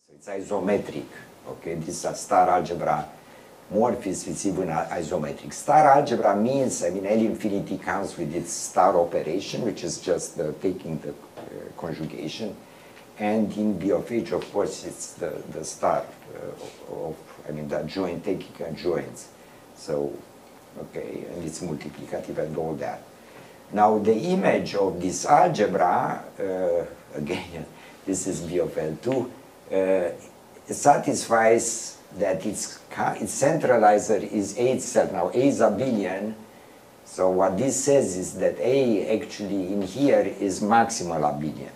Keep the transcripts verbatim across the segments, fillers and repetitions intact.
So it's isometric, okay? This is star algebra morphism is even isometric. Star algebra means, I mean, L infinity comes with its star operation, which is just uh, taking the uh, conjugation. And in B of H, of course, it's the, the star uh, of, I mean, the adjoint, taking adjoints. So, okay, and it's multiplicative and all that. Now, the image of this algebra, uh, again, this is B of L two, uh, satisfies that its, its centralizer is A itself. Now, A is abelian, so what this says is that A actually in here is maximal abelian.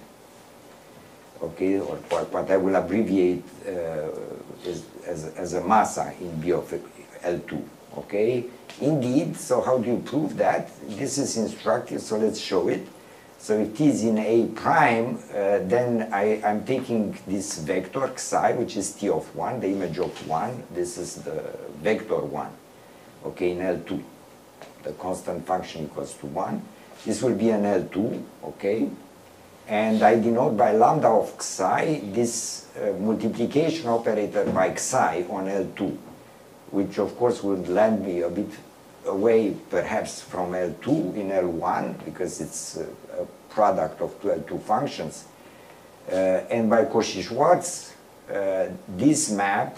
Okay, or what I will abbreviate uh, is, as, as a massa in B of L two. Okay, indeed, so how do you prove that? This is instructive, so let's show it. So if T is in A prime, uh, then I, I'm taking this vector psi, which is T of one, the image of one. This is the vector one, okay, in L two. The constant function equals to one. This will be an L two, okay? And I denote by lambda of psi this uh, multiplication operator by psi on L two, which of course would land me a bit away perhaps from L two in L one, because it's uh, a product of two L two functions. Uh, and by Cauchy-Schwarz, uh, this map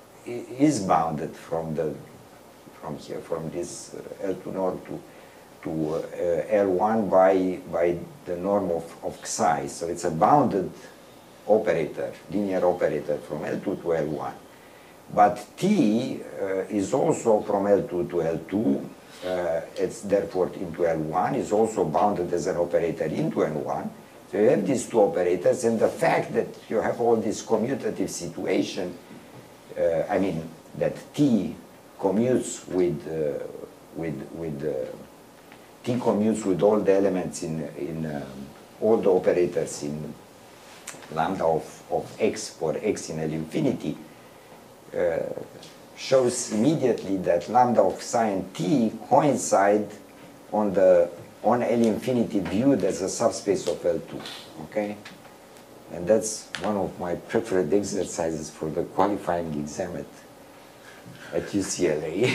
is bounded from the from here, from this uh, L two norm to, to uh, L one by, by the norm of, of psi. So it's a bounded operator, linear operator from L two to L one. But T uh, is also from L two to L two, uh, it's therefore into L one, is also bounded as an operator into L one. So you have these two operators, and the fact that you have all this commutative situation, uh, I mean, that T commutes with, uh, with, with uh, T commutes with all the elements in, in um, all the operators in lambda of, of x for x in L infinity, Uh, shows immediately that lambda of psi and T coincide on the on L infinity viewed as a subspace of L two, okay? And that's one of my preferred exercises for the qualifying exam at, at U C L A,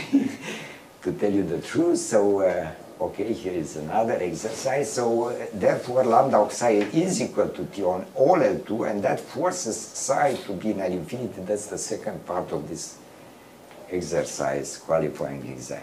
to tell you the truth. So, uh, okay, here is another exercise. So, uh, therefore, lambda of psi is equal to T on all L two, and that forces psi to be in L infinity. That's the second part of this exercise, qualifying exam.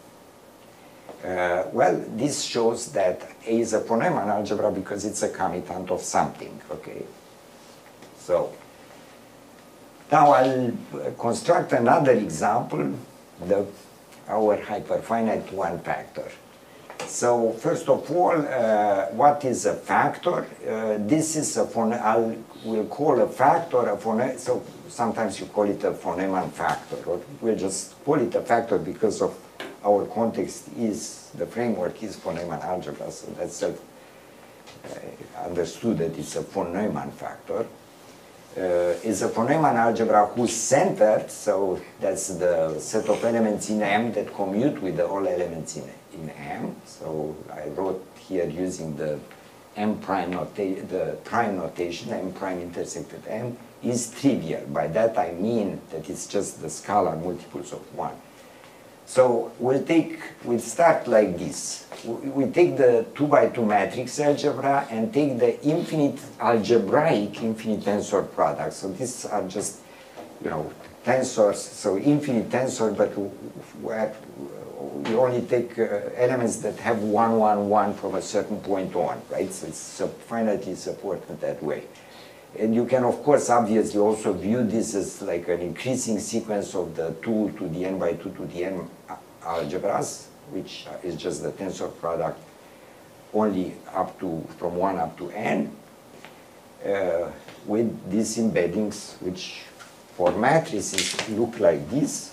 Uh, well, this shows that A is a von Neumann algebra because it's a commutant of something, okay? So, now I'll construct another example, the, our hyperfinite one factor. So first of all, uh, what is a factor? Uh, this is a von, I'll we'll call a factor a von, so sometimes you call it a von Neumann factor, or we'll just call it a factor because of our context is, the framework is von Neumann algebra, so that's self uh, understood that it's a von Neumann factor. Uh, is a von Neumann algebra whose centered, so that's the set of elements in M that commute with the all elements in, in M. So I wrote here using the M prime notation, the prime notation, M prime intersected M, is trivial. By that I mean that it's just the scalar multiples of one. So we'll take, we'll start like this. We take the two by two matrix algebra and take the infinite algebraic infinite tensor product. So these are just, you know, tensors, so infinite tensor, but where you only take uh, elements that have one, one, one from a certain point on, right? So it's finitely supported that way. And you can, of course, obviously also view this as like an increasing sequence of the two to the n by two to the n algebras, which is just the tensor product only up to, from one up to n, uh, with these embeddings, which for matrices look like this.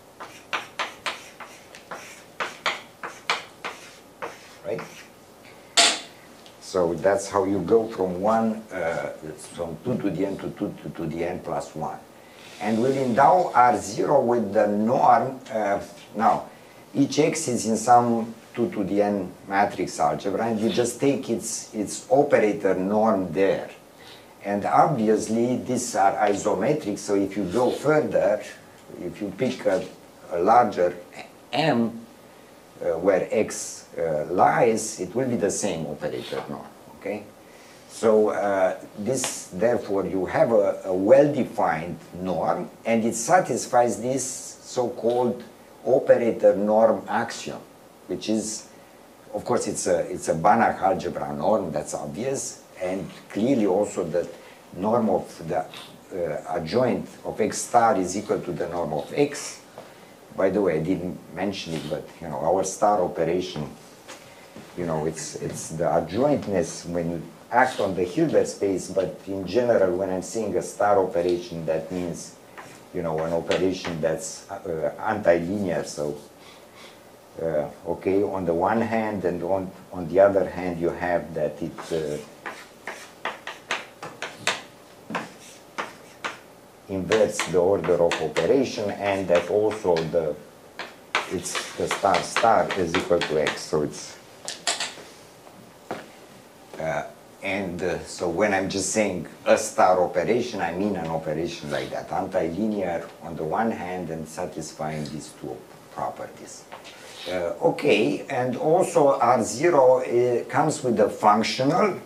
Right? So that's how you go from one, uh, from two to the n to two to, to the n plus one. And we'll endow R zero with the norm. Uh, now, each x is in some two to the n matrix algebra, and you just take its, its operator norm there. And obviously these are isometric, so if you go further, if you pick a, a larger M uh, where X uh, lies, it will be the same operator norm, okay? So uh, this, therefore, you have a, a well-defined norm, and it satisfies this so-called operator norm axiom, which is, of course, it's a, it's a Banach algebra norm, that's obvious, and clearly also the norm of the uh, adjoint of X star is equal to the norm of X. By the way, I didn't mention it, but you know, our star operation, you know, it's, it's the adjointness when you act on the Hilbert space, but in general, when I'm saying a star operation, that means, you know, an operation that's uh, anti-linear, so Uh, okay, on the one hand, and on, on the other hand, you have that it uh, inverts the order of operation, and that also the it's the star star is equal to X. So it's uh, and uh, so when I'm just saying a star operation, I mean an operation like that, anti-linear on the one hand and satisfying these two properties. Uh, okay, and also R zero uh, comes with a functional,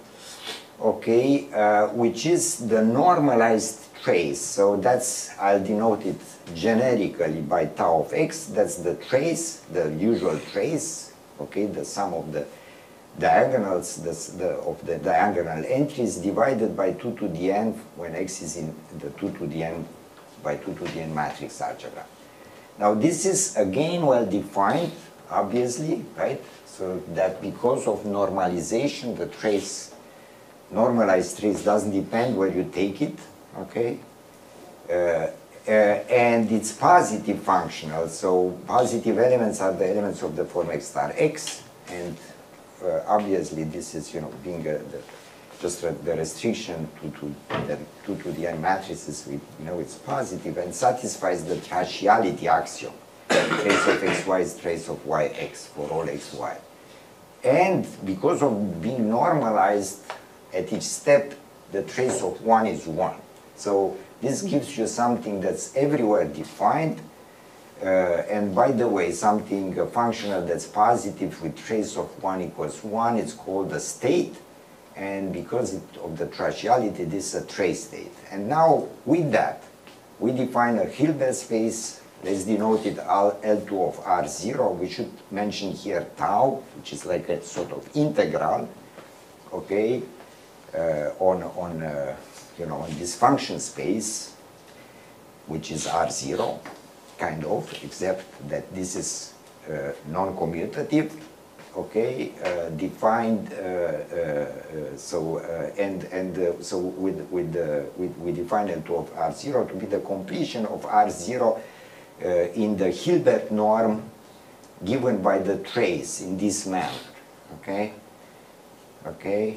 okay, uh, which is the normalized trace. So that's, I'll denote it generically by tau of X. That's the trace, the usual trace, okay, the sum of the diagonals the, the, of the diagonal entries divided by two to the n when X is in the two to the n by two to the n matrix algebra. Now this is again well defined, obviously, right? So that because of normalization, the trace, normalized trace doesn't depend where you take it, okay? Uh, uh, and it's positive functional, so positive elements are the elements of the form X star X, and uh, obviously this is, you know, being a, the, just a, the restriction to, to the two to the n matrices, we know it's positive and satisfies the tratiality axiom. Trace of xy is trace of yx for all xy. And because of being normalized at each step, the trace of one is one. So this gives you something that's everywhere defined. Uh, and by the way, something uh, functional that's positive with trace of one equals one, it's called a state. And because it, of the tratiality, this is a trace state. And now with that, we define a Hilbert space. Let's denote it L two of R zero. We should mention here tau, which is like a sort of integral, okay, uh, on, on uh, you know, on this function space, which is R zero, kind of, except that this is uh, non-commutative, okay, uh, defined, uh, uh, so, uh, and, and uh, so with, with, uh, with, we define L two of R zero to be the completion of R zero Uh, in the Hilbert norm given by the trace in this manner, okay? Okay?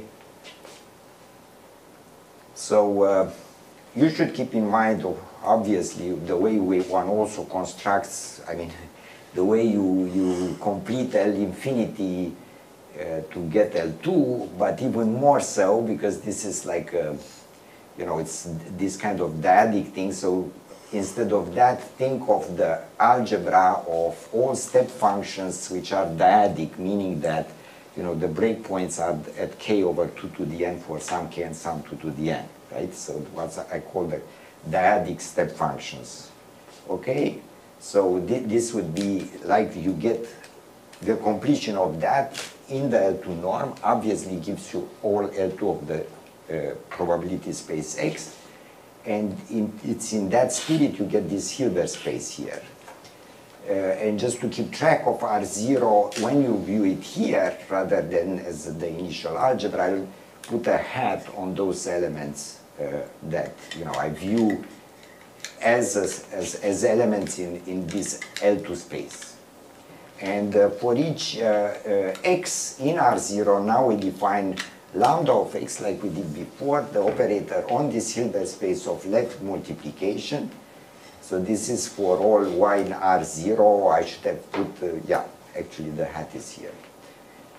So uh, you should keep in mind, obviously, the way we, one also constructs, I mean, the way you, you complete L infinity uh, to get L two, but even more so because this is like, a, you know, it's this kind of dyadic thing, so instead of that, think of the algebra of all step functions which are dyadic, meaning that, you know, the breakpoints are at k over two to the n for some k and some two to the n, right? So what I call the dyadic step functions, okay? So th this would be like you get the completion of that in the L two norm, obviously gives you all L two of the uh, probability space X. And in, it's in that spirit you get this Hilbert space here. Uh, and just to keep track of R zero, when you view it here, rather than as the initial algebra, I'll put a hat on those elements uh, that, you know, I view as, as, as elements in, in this L two space. And uh, for each uh, uh, x in R zero, now we define lambda of x like we did before, the operator on this Hilbert space of left multiplication. So this is for all y in R zero. I should have put, uh, yeah, actually the hat is here.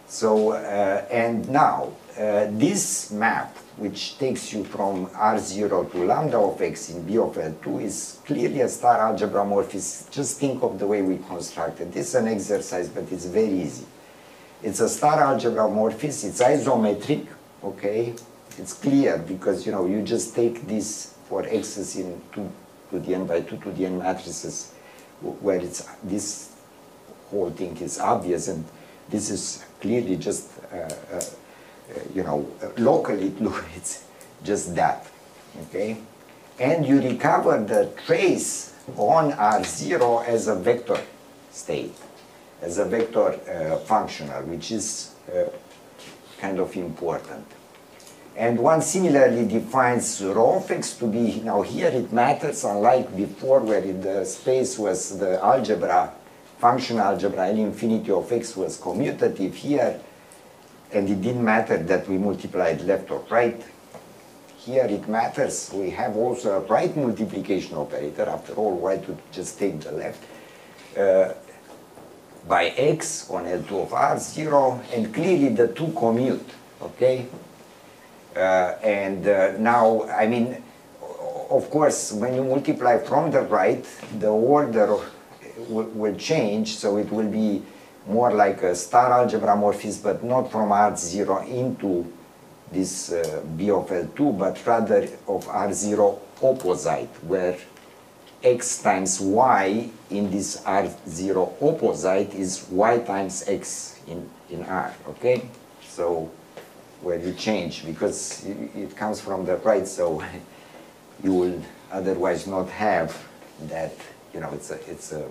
So, uh, and now, uh, this map, which takes you from R zero to lambda of x in B of L two, is clearly a star algebra morphism. Just think of the way we constructed. This is an exercise, but it's very easy. It's a star algebra morphism. It's isometric, okay? It's clear because, you know, you just take this for x's in two to the n by two to the n matrices, where it's this whole thing is obvious, and this is clearly just uh, uh, Uh, you know, locally it's just that, okay? And you recover the trace on R zero as a vector state, as a vector uh, functional, which is uh, kind of important. And one similarly defines rho of x to be, now here it matters, unlike before where in the space was the algebra, function algebra, L infinity of x was commutative. Here, and it didn't matter that we multiplied left or right. Here it matters. We have also a right multiplication operator. After all, why to just take the left? Uh, by x on L two of R zero, and clearly the two commute, okay? Uh, and uh, now, I mean, of course, when you multiply from the right, the order will, will change, so it will be more like a star algebra morphism, but not from R zero into this uh, B of L two, but rather of R zero opposite, where x times y in this R zero opposite is y times x in, in R, okay? So, where you change, because it, it comes from the right, so you will otherwise not have that, you know, it's a, it's a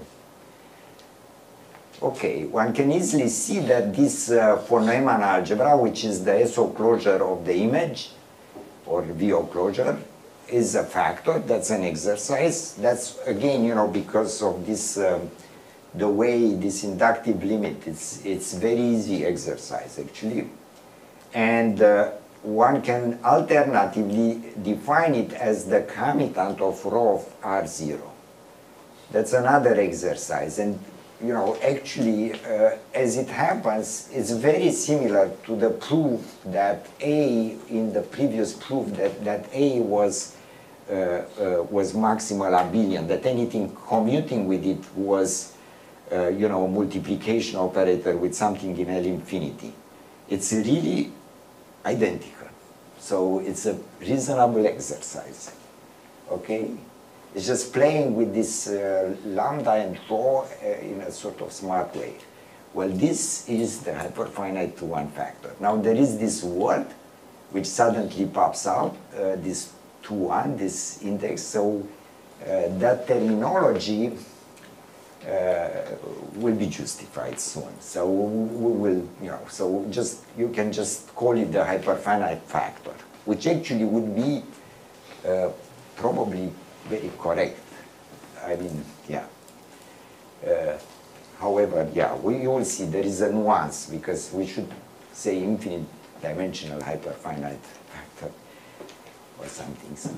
okay, one can easily see that this uh, for Neumann algebra, which is the S O closure of the image, or V O closure, is a factor. That's an exercise. That's, again, you know, because of this, um, the way this inductive limit, it's, it's very easy exercise, actually. And uh, one can alternatively define it as the commutant of rho of R zero. That's another exercise. And you know, actually, uh, as it happens, it's very similar to the proof that A, in the previous proof, that, that A was, uh, uh, was maximal abelian, that anything commuting with it was, uh, you know, a multiplication operator with something in L infinity. It's really identical. So it's a reasonable exercise, okay? It's just playing with this uh, lambda and rho uh, in a sort of smart way. Well, this is the hyperfinite two one factor. Now there is this word which suddenly pops out, uh, this two one, this index. So uh, that terminology uh, will be justified soon. So we will, you know, so just you can just call it the hyperfinite factor, which actually would be uh, probably very correct. I mean, yeah. Uh, however, yeah, we you will see there is a nuance, because we should say infinite dimensional hyperfinite factor or something. So.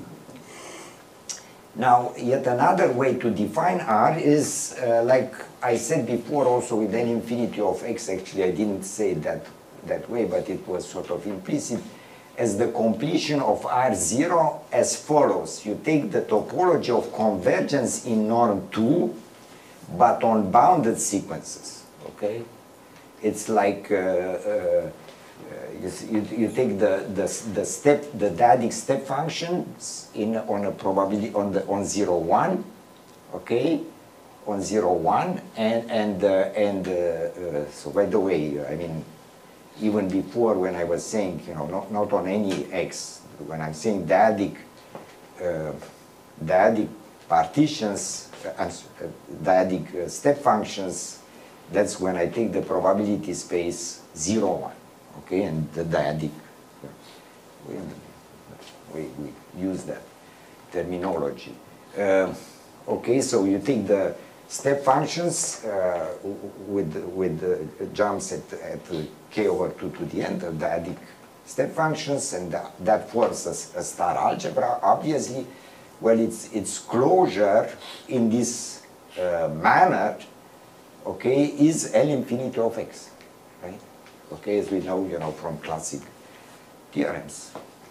Now, yet another way to define R is, uh, like I said before, also with L infinity of x. Actually, I didn't say it that, that way, but it was sort of implicit, as the completion of R zero as follows. You take the topology of convergence in norm two, but on bounded sequences, okay? It's like, uh, uh, you, you take the, the, the step, the dyadic step functions in, on a probability, on the, on zero, one, okay? On zero, one, and, and, uh, and uh, uh, so by the way, I mean, even before when I was saying, you know, not, not on any x, when I'm saying dyadic, uh, dyadic partitions, uh, uh, dyadic uh, step functions, that's when I take the probability space zero, one, okay, and the dyadic, uh, we, we, we use that terminology. Uh, okay, so you take the step functions uh, with, with uh, jumps at, at k over two to the n, the dyadic step functions, and that, that forms a, a star algebra, obviously. Well, its, its closure in this uh, manner, okay, is L infinity of x, right? okay, as we know, you know, from classic theorems.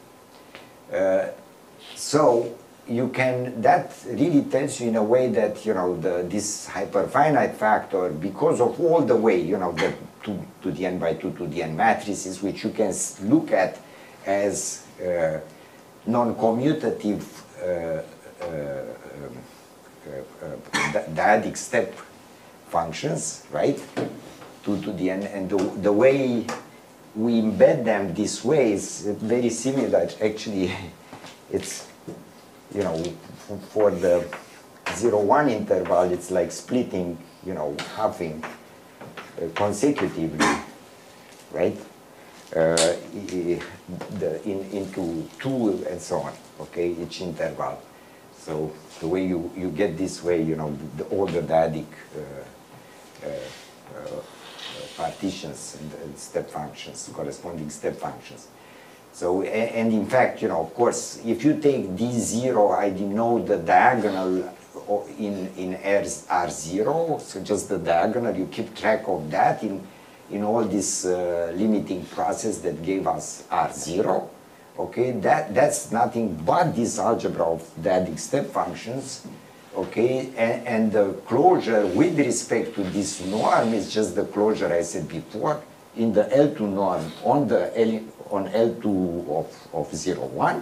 Uh, so you can, that really tells you in a way that, you know, the, this hyperfinite factor, because of all the way, you know, the two to the n by two to the n matrices, which you can look at as uh, non-commutative uh, uh, um, uh, uh, dyadic step functions, right? two to the n, and the, the way we embed them this way is very similar. Actually, it's, you know, for the zero one interval, it's like splitting, you know, halving uh, consecutively, right? Uh, the, in, into two and so on, okay, each interval. So the way you, you get this way, you know, the, all the dyadic uh, uh, uh, partitions and, and step functions, corresponding step functions. So, and in fact, you know, of course, if you take D zero, I denote the diagonal in, in R zero, so just the diagonal, you keep track of that in, in all this uh, limiting process that gave us R zero, okay? That, that's nothing but this algebra of dyadic step functions, okay? And, and the closure with respect to this norm is just the closure I said before in the L two norm on the L, on L two of, of zero one.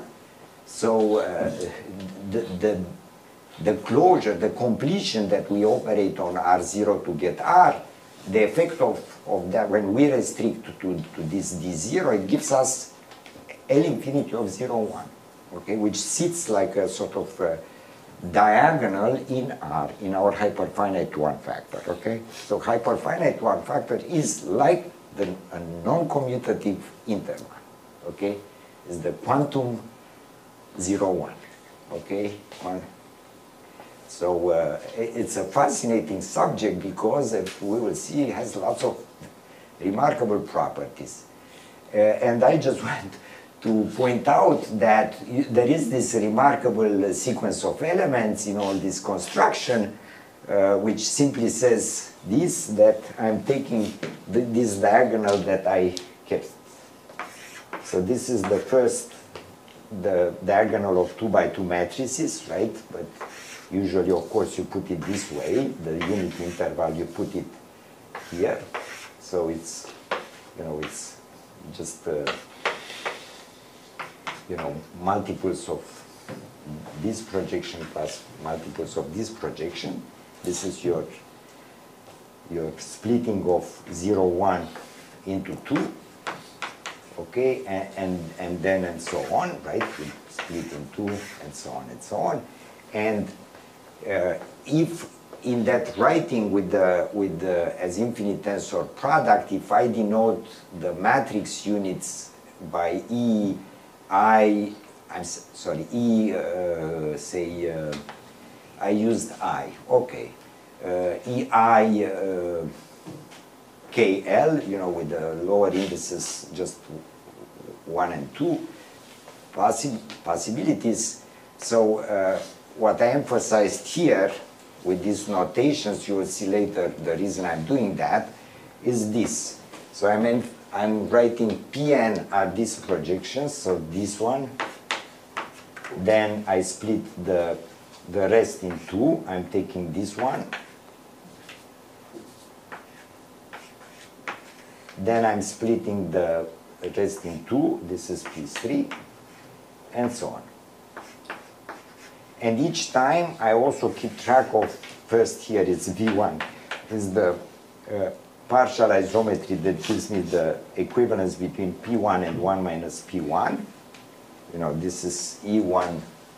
So uh, the, the, the closure, the completion that we operate on R zero to get R, the effect of, of that, when we restrict to, to this D zero, it gives us L infinity of zero one, okay, which sits like a sort of uh, diagonal in R, in our hyperfinite one factor, okay? So hyperfinite one factor is like the a non-commutative interval, okay? Is the quantum zero one, okay? One. So uh, it's a fascinating subject because, if we will see, it has lots of remarkable properties. Uh, and I just want to point out that you, there is this remarkable sequence of elements in all this construction, uh, which simply says this, that I'm taking the, this diagonal that I kept. So this is the first, the diagonal of two by two matrices, right? But usually, of course, you put it this way, the unit interval, you put it here. So it's, you know, it's just, uh, you know, multiples of this projection plus multiples of this projection. This is your, your splitting of zero, one into two, okay, and, and, and then and so on, right? You split in two and so on and so on. And uh, if in that writing with the, with the as infinite tensor product, if I denote the matrix units by E, I, I'm sorry, E, uh, say, uh, I used I, okay. Uh, E I uh, K L, you know, with the lower indices, just one and two possi possibilities. So uh, what I emphasized here with these notations, you will see later the reason I'm doing that, is this. So I meant I'm writing P n are these projections, so this one. Then I split the, the rest in two. I'm taking this one. Then I'm splitting the rest in two. This is P three, and so on. And each time I also keep track of, first here it's V one, is the uh, partial isometry that gives me the equivalence between P one and one minus P one. You know, this is E one,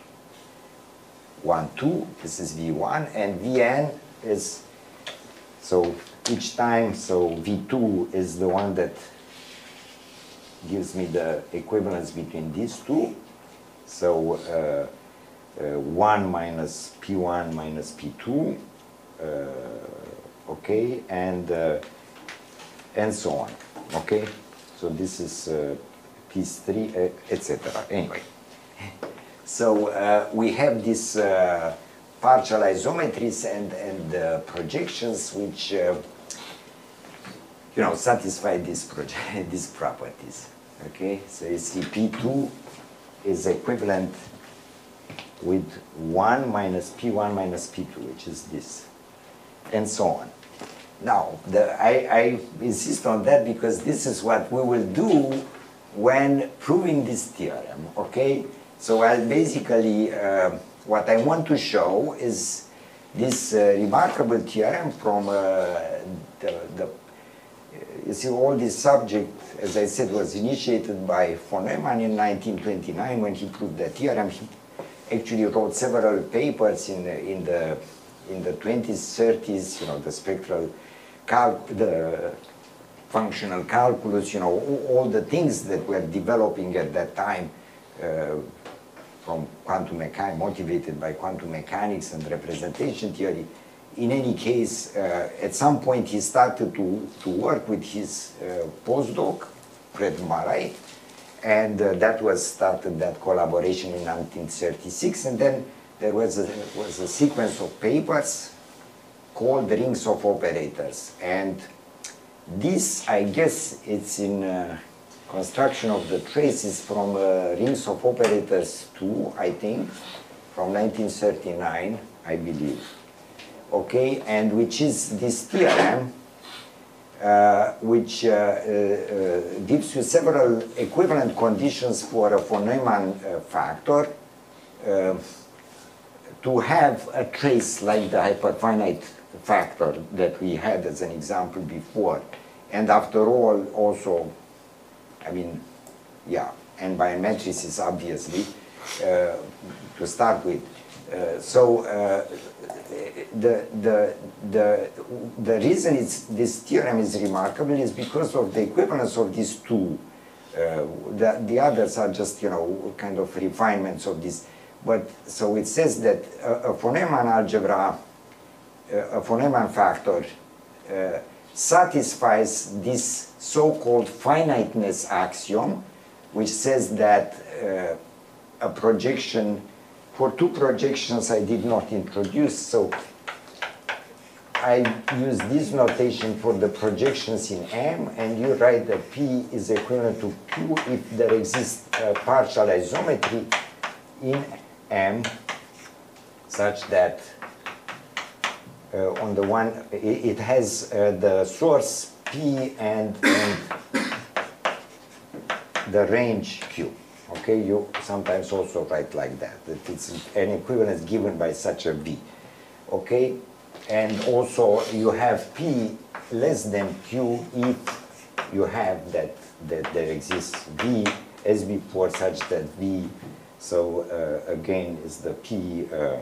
one, two, this is V one, and V n is, so each time, so V two is the one that gives me the equivalence between these two. So uh, uh, one minus P one minus P two, uh, okay, and uh, and so on, okay. So this is uh, P three, uh, et cetera. Anyway, so uh, we have this uh, partial isometries and and uh, projections which uh, you know, satisfy these project these properties. Okay, so you see P two is equivalent with one minus P one minus P two, which is this, and so on. Now, the, I, I insist on that because this is what we will do when proving this theorem, okay? So I basically, uh, what I want to show is this uh, remarkable theorem from uh, the, the, you see, all this subject, as I said, was initiated by von Neumann in nineteen twenty-nine when he proved the theorem. He actually wrote several papers in the, in the, in the twenties, thirties, you know, the spectral calc, the functional calculus, you know, all, all the things that were developing at that time uh, from quantum mechanics, motivated by quantum mechanics and representation theory. In any case, uh, at some point he started to, to work with his uh, postdoc, Fred Marais, and uh, that was started, that collaboration in nineteen thirty-six, and then there was a, was a sequence of papers called rings of operators. And this, I guess, it's in uh, construction of the traces from uh, rings of operators two, I think, from nineteen thirty-nine, I believe. Okay, and which is this theorem, uh, which uh, uh, uh, gives you several equivalent conditions for a von Neumann uh, factor uh, to have a trace like the hyperfinite factor that we had as an example before. And after all, also, I mean, yeah, and biometrics obviously, uh, to start with. Uh, so uh, the, the, the, the reason it's, this theorem is remarkable is because of the equivalence of these two. Uh, the, the others are just, you know, kind of refinements of this. But so it says that a, a von Neumann algebra, a von Neumann factor, uh, satisfies this so-called finiteness axiom, which says that uh, a projection, for two projections I did not introduce, so I use this notation for the projections in M, and you write that P is equivalent to Q if there exists a partial isometry in M such that uh, on the one, it, it has uh, the source P and, and the range Q. Okay, you sometimes also write like that, that it's an equivalence given by such a V. Okay, and also you have P less than Q if you have that, that there exists V as before such that V, so uh, again is the P uh,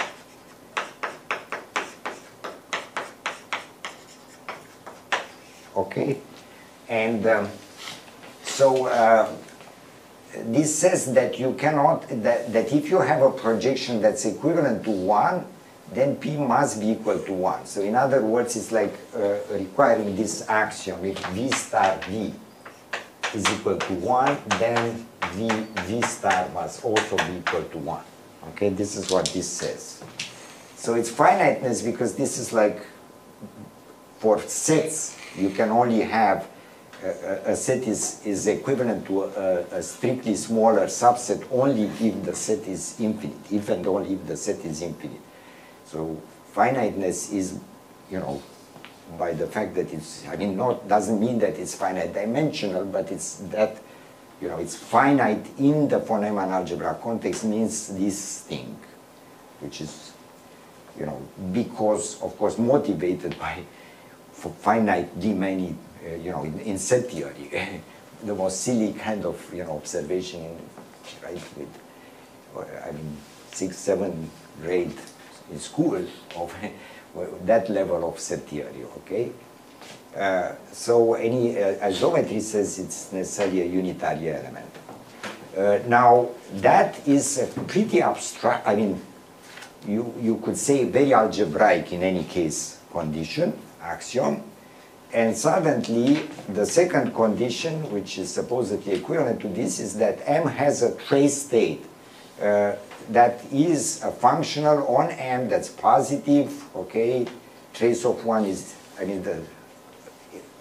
okay, and um, so uh, this says that you cannot, that, that if you have a projection that's equivalent to one, then P must be equal to one. So in other words, it's like uh, requiring this axiom, if V star V is equal to one, then V, V star must also be equal to one. Okay, this is what this says. So it's finiteness because this is like, for sets, you can only have a, a set is, is equivalent to a, a strictly smaller subset only if the set is infinite, if and only if the set is infinite. So finiteness is, you know, by the fact that it's, I mean, not, doesn't mean that it's finite dimensional, but it's that, you know, it's finite in the von Neumann algebra context means this thing, which is, you know, because, of course, motivated by finite D many, uh, you know, in, in set theory, the most silly kind of, you know, observation, in, right, with, I mean, sixth, seventh grade in school of that level of set theory, okay? Uh, so any uh, isometry says it's necessarily a unitary element. Uh, now, that is a pretty abstract, I mean, you, you could say very algebraic in any case condition, axiom, and suddenly the second condition, which is supposedly equivalent to this, is that M has a trace state uh, that is a functional on M that's positive, okay, trace of one is, I mean, the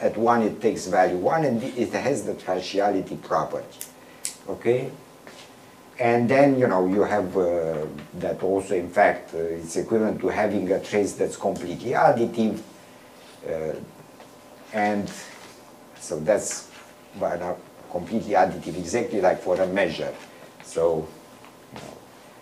at one it takes value one, and it has the partiality property, okay? And then, you know, you have uh, that also, in fact, uh, it's equivalent to having a trace that's completely additive. Uh, and so that's well, not completely additive, exactly like for a measure. So, you know,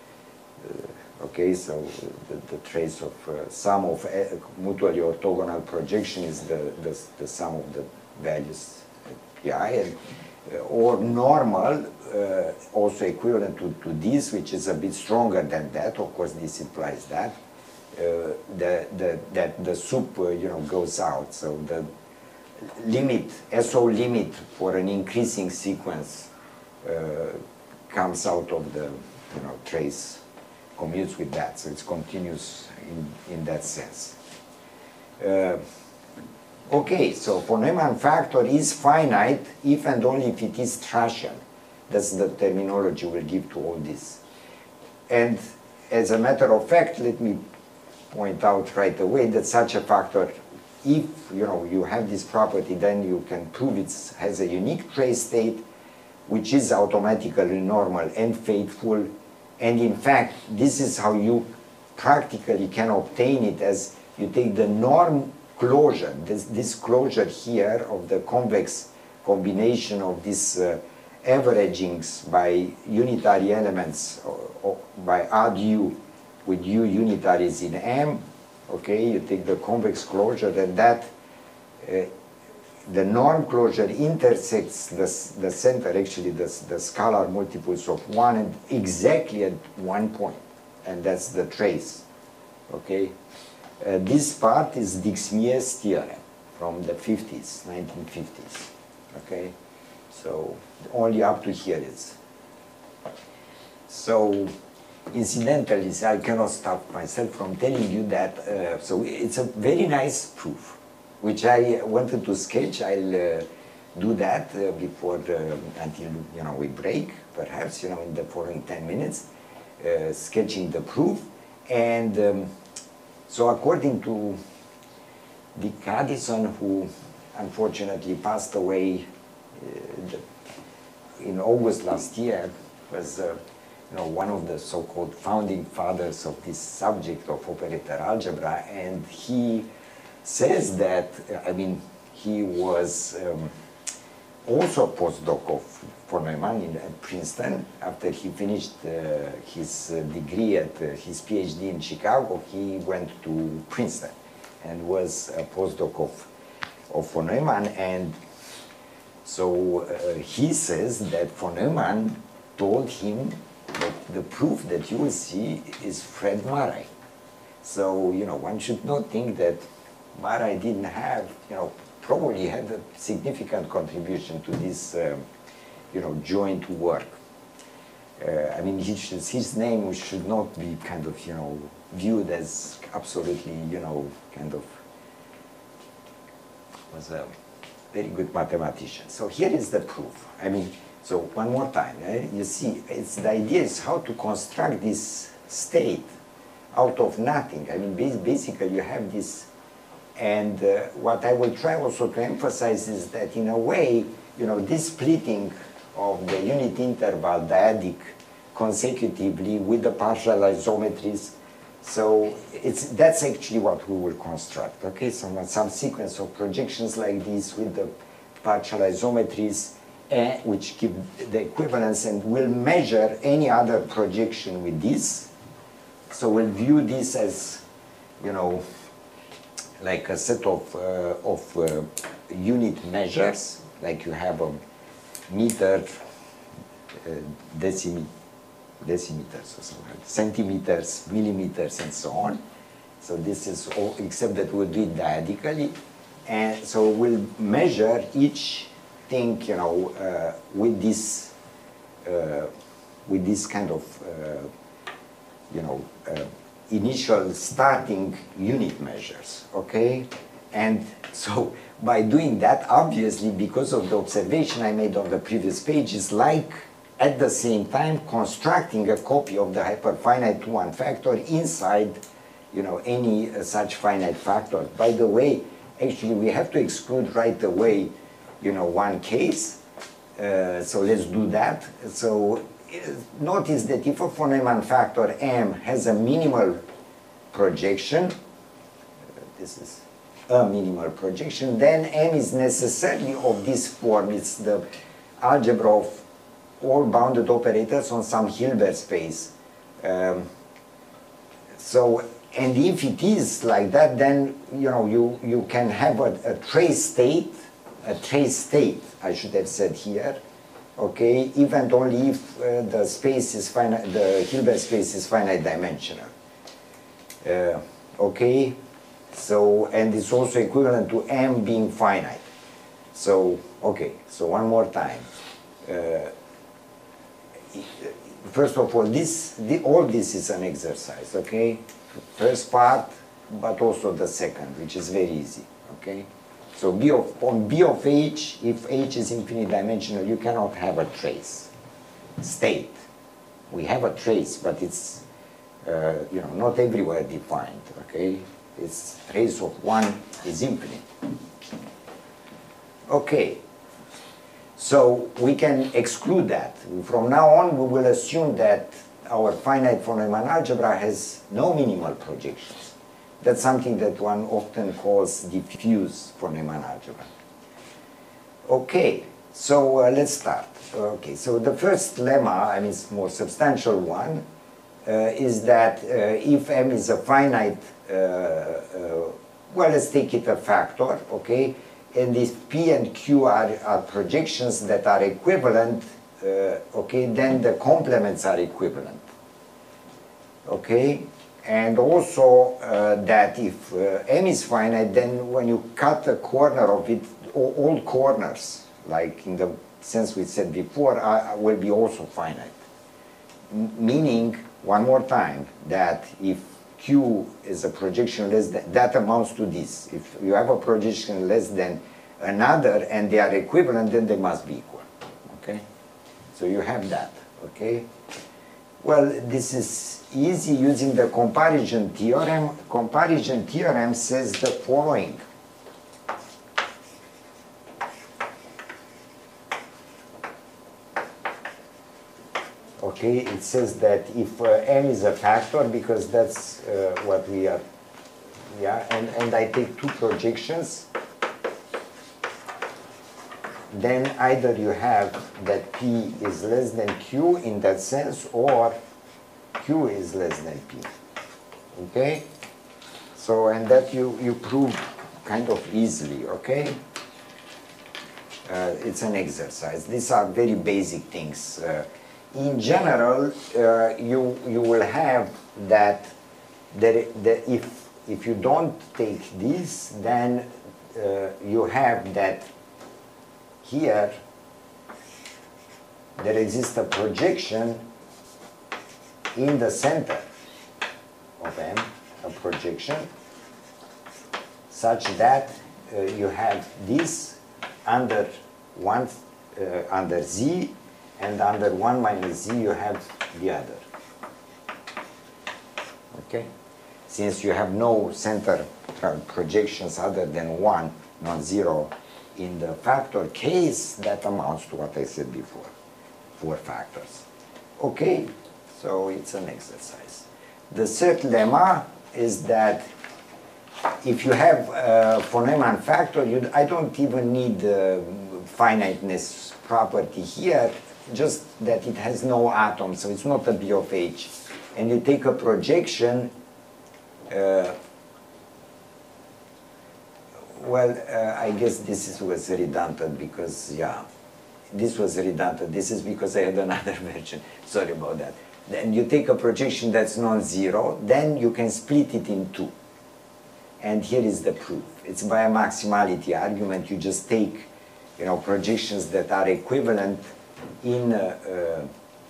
uh, okay, so the, the trace of uh, sum of uh, mutually orthogonal projection is the, the, the sum of the values at pi, and, uh, or normal, uh, also equivalent to, to this, which is a bit stronger than that. Of course, this implies that. Uh, the, the, that the soup, uh, you know, goes out. So the limit, S O limit for an increasing sequence uh, comes out of the, you know, trace, commutes with that. So it's continuous in, in that sense. Uh, okay, so for Neumann factor is finite if and only if it is Trashian. That's the terminology we'll give to all this. And as a matter of fact, let me point out right away that such a factor, if you know you have this property, then you can prove it has a unique trace state, which is automatically normal and faithful. And in fact, this is how you practically can obtain it, as you take the norm closure, this, this closure here of the convex combination of these uh, averagings by unitary elements, or, or by odd u, with u unitaries in M, okay, you take the convex closure, and that, uh, the norm closure intersects the, the center, actually the, the scalar multiples of one, and exactly at one point, and that's the trace, okay. Uh, this part is Dixmier's theorem from the fifties, nineteen fifties, okay. So only up to here is. So, incidentally, I cannot stop myself from telling you that, uh, so it's a very nice proof, which I wanted to sketch. I'll uh, do that uh, before, uh, until, you know, we break, perhaps, you know, in the following ten minutes, uh, sketching the proof. And um, so according to Dick Addison, who unfortunately passed away uh, the, in August last year, was uh, you know, one of the so-called founding fathers of this subject of operator algebra, and he says that, I mean, he was um, also a postdoc of, for Neumann in at Princeton. After he finished uh, his uh, degree at uh, his PhD in Chicago, he went to Princeton and was a postdoc of, of von Neumann. And so uh, he says that von Neumann told him that the proof that you will see is Fred Marais. So, you know, one should not think that Marais didn't have, you know, probably had a significant contribution to this, um, you know, joint work. Uh, I mean, he should, his name should not be kind of, you know, viewed as absolutely, you know, kind of, was a very good mathematician. So here is the proof. I mean, so one more time, eh? You see, it's, the idea is how to construct this state out of nothing. I mean, basically you have this, and uh, what I will try also to emphasize is that in a way, you know, this splitting of the unit interval dyadic consecutively with the partial isometries, so it's, that's actually what we will construct, okay? So some sequence of projections like this with the partial isometries, uh, which give the equivalence, and we'll measure any other projection with this. So we'll view this as, you know, like a set of, uh, of uh, unit measures, like you have a meter, uh, decimi decimeters or something, centimeters, millimeters, and so on. So this is all, except that we'll do it diadically. And so we'll measure each thing, you know, uh, with this, uh, with this kind of, uh, you know, uh, initial starting unit measures, okay? And so by doing that, obviously, because of the observation I made on the previous page, is like at the same time constructing a copy of the hyperfinite two one factor inside, you know, any uh, such finite factor. By the way, actually we have to exclude right away, you know, one case. Uh, so let's do that. So uh, notice that if a von Neumann factor M has a minimal projection, uh, this is a minimal projection, then M is necessarily of this form. It's the algebra of all bounded operators on some Hilbert space. Um, so, and if it is like that, then you know you, you can have a, a trace state, a trace state, I should have said here, okay, if and only if uh, the space is finite, the Hilbert space is finite dimensional. Uh, okay, so, and it's also equivalent to M being finite. So, okay, so one more time. Uh, First of all, this, the, all this is an exercise, okay? First part, but also the second, which is very easy, okay? So B of, on B of H, if H is infinite dimensional, you cannot have a trace state. We have a trace, but it's, uh, you know, not everywhere defined, okay? It's trace of one is infinite. Okay. So we can exclude that. From now on, we will assume that our finite von Neumann algebra has no minimal projections. That's something that one often calls diffuse von Neumann algebra. Okay, so uh, let's start. Okay, so the first lemma, I mean, it's more substantial one, uh, is that uh, if M is a finite, uh, uh, well, let's take it a factor, okay? And if P and Q are, are projections that are equivalent, uh, okay, then the complements are equivalent, okay? And also uh, that if uh, M is finite, then when you cut a corner of it, all, all corners, like in the sense we said before, are, will be also finite. M meaning, one more time, that if Q is a projection less than, that amounts to this. If you have a projection less than another and they are equivalent, then they must be equal, okay? So you have that, okay? Well, this is easy using the comparison theorem. Comparison theorem says the following. Okay, it says that if uh, M is a factor, because that's uh, what we are, yeah, and, and I take two projections, then either you have that P is less than Q in that sense, or Q is less than P, okay? So, and that you, you prove kind of easily, okay? Uh, it's an exercise. These are very basic things. Uh, In general, uh, you, you will have that, that, that if, if you don't take this, then uh, you have that here there exists a projection in the center of M, a projection, such that uh, you have this under one, uh, under Z, and under one minus Z you have the other. Okay? Since you have no center projections other than one, non-zero, in the factor case, that amounts to what I said before, four factors. Okay? So it's an exercise. The third lemma is that if you have a von Neumann factor, you, I don't even need the finiteness property here, just that it has no atom, so it's not a B of H. And you take a projection, uh, well, uh, I guess this is, was redundant because, yeah, this was redundant. This is because I had another version. Sorry about that. Then you take a projection that's non-zero, then you can split it in two. And here is the proof. It's by a maximality argument. You just take, you know, projections that are equivalent in uh,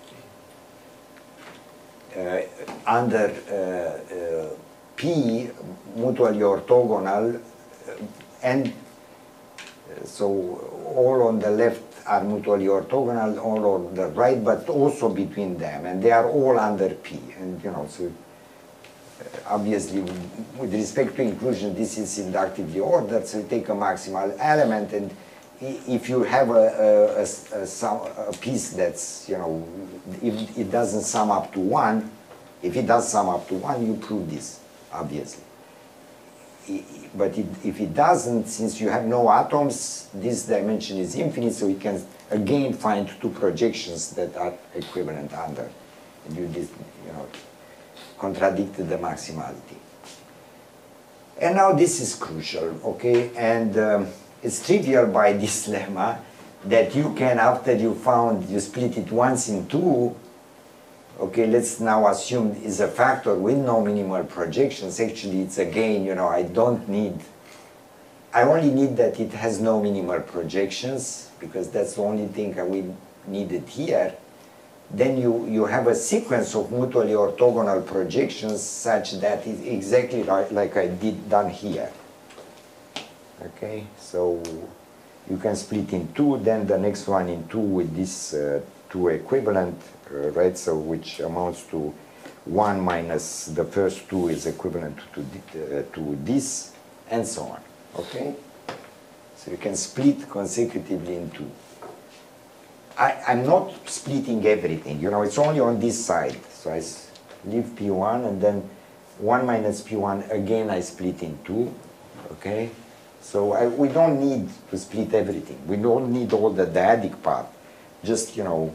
uh, uh, under uh, uh, P, mutually orthogonal, uh, and uh, so all on the left are mutually orthogonal, all on the right, but also between them, and they are all under P, and you know, so obviously, with respect to inclusion, this is inductively ordered, so you take a maximal element, and if you have a, a, a, a, sum, a piece that's, you know, if it doesn't sum up to one, if it does sum up to one, you prove this, obviously. But it, if it doesn't, since you have no atoms, this dimension is infinite, so you can again find two projections that are equivalent under. And you, just, you know, contradicted the maximality. And now this is crucial, okay? And um, it's trivial by this lemma that you can, after you found, you split it once in two, okay, let's now assume is a factor with no minimal projections. Actually, it's again, you know, I don't need, I only need that it has no minimal projections, because that's the only thing I will need it here. Then you, you have a sequence of mutually orthogonal projections such that it's exactly like, like I did done here. Okay, so you can split in two, then the next one in two with these uh, two equivalent, uh, right? So which amounts to one minus the first two is equivalent to, uh, to this, and so on. Okay, so you can split consecutively in two. I, I'm not splitting everything, you know, it's only on this side. So I leave P one, and then one minus P one, again I split in two, okay? So I, we don't need to split everything. We don't need all the dyadic part, just, you know.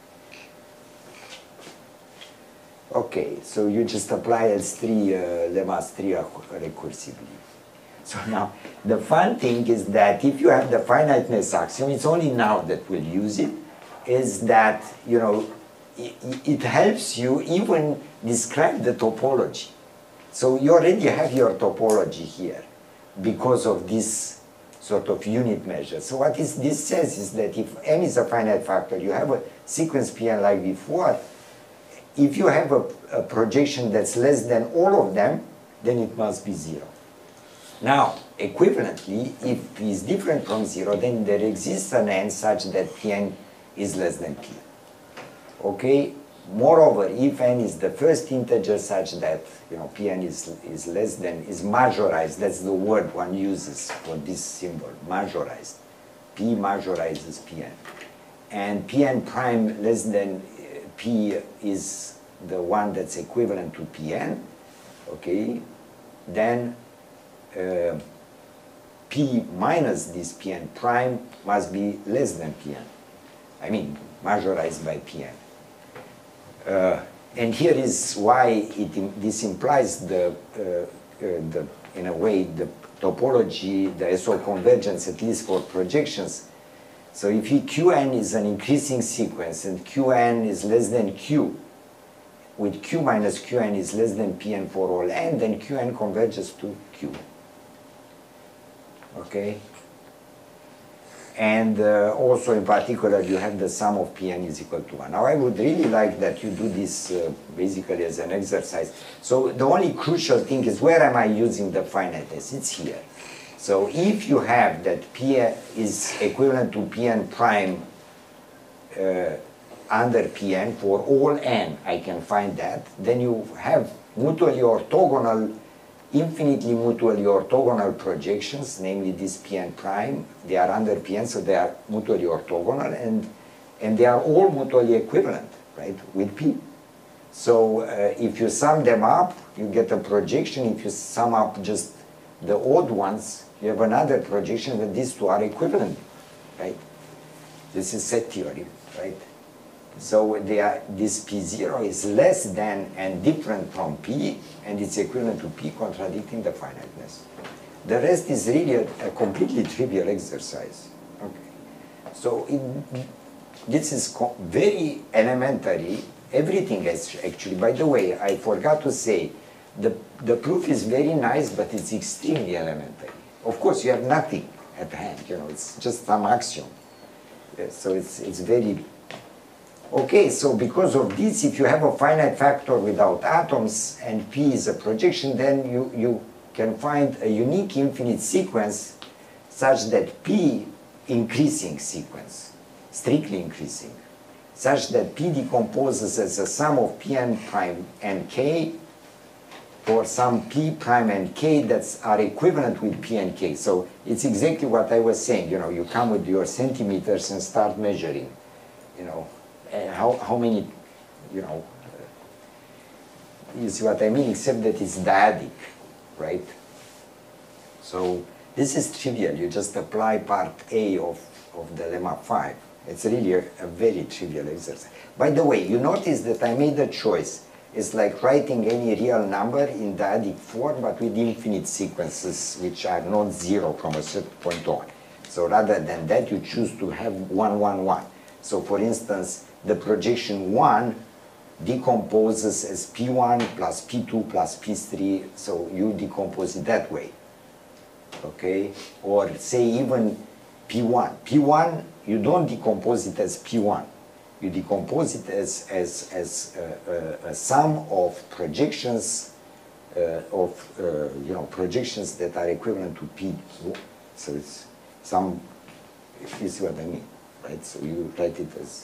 Okay, so you just apply S three, uh, lemmas three recursively. So now, the fun thing is that if you have the finiteness axiom, it's only now that we'll use it, is that, you know, it, it helps you even describe the topology. So you already have your topology here because of this sort of unit measure. So what is, this says is that if n is a finite factor, you have a sequence P n like before. If you have a, a projection that's less than all of them, then it must be zero. Now, equivalently, if P is different from zero, then there exists an n such that Pn is less than P. Okay? Moreover, if n is the first integer such that, you know, Pn is, is less than, is majorized, that's the word one uses for this symbol, majorized. P majorizes Pn. And Pn prime less than P is the one that's equivalent to Pn, okay? Then Uh, P minus this Pn prime must be less than Pn. I mean, majorized by Pn. Uh, and here is why it, this implies the, uh, uh, the, in a way, the topology, the S O convergence, at least for projections. So if Qn is an increasing sequence and Qn is less than Q, with Q minus Qn is less than Pn for all n, then Qn converges to Q. Okay, and uh, also in particular you have the sum of Pn is equal to one. Now I would really like that you do this uh, basically as an exercise. So the only crucial thing is, where am I using the finiteness? It's here. So if you have that P is equivalent to Pn prime uh, under Pn for all n, I can find that, then you have mutually orthogonal infinitely mutually orthogonal projections, namely this Pn prime. They are under Pn, so they are mutually orthogonal, and, and they are all mutually equivalent, right, with P. So uh, if you sum them up, you get a projection. If you sum up just the odd ones, you have another projection that these two are equivalent, right? This is set theory, right? So they are, this P zero is less than and different from P, and it's equivalent to P, contradicting the finiteness. The rest is really a, a completely trivial exercise. Okay. So it, this is very elementary. Everything is actually, by the way, I forgot to say, the, the proof is very nice, but it's extremely elementary. Of course, you have nothing at hand, you know, it's just some axiom. Yes, so it's, it's very... Okay, so because of this, if you have a finite factor without atoms and P is a projection, then you, you can find a unique infinite sequence such that P increasing sequence, strictly increasing, such that P decomposes as a sum of Pn prime and K, for some p prime and k that are equivalent with p and k. So it's exactly what I was saying. You know, you come with your centimeters and start measuring. You know, how how many, you know, you see what I mean? Except that it's dyadic, right? So this is trivial. You just apply part A of of the lemma five. It's really a, a very trivial exercise. By the way, you notice that I made a choice. It's like writing any real number in dyadic form, but with infinite sequences which are not zero from a certain point on. So rather than that, you choose to have one, one, one. So for instance, the projection one decomposes as P one plus P two plus P three, so you decompose it that way. Okay? Or say even P one. P one, you don't decompose it as P one. You decompose it as, as, as a, a, a sum of projections uh, of, uh, you know, projections that are equivalent to P. So it's some, you see what I mean, right? So you write it as,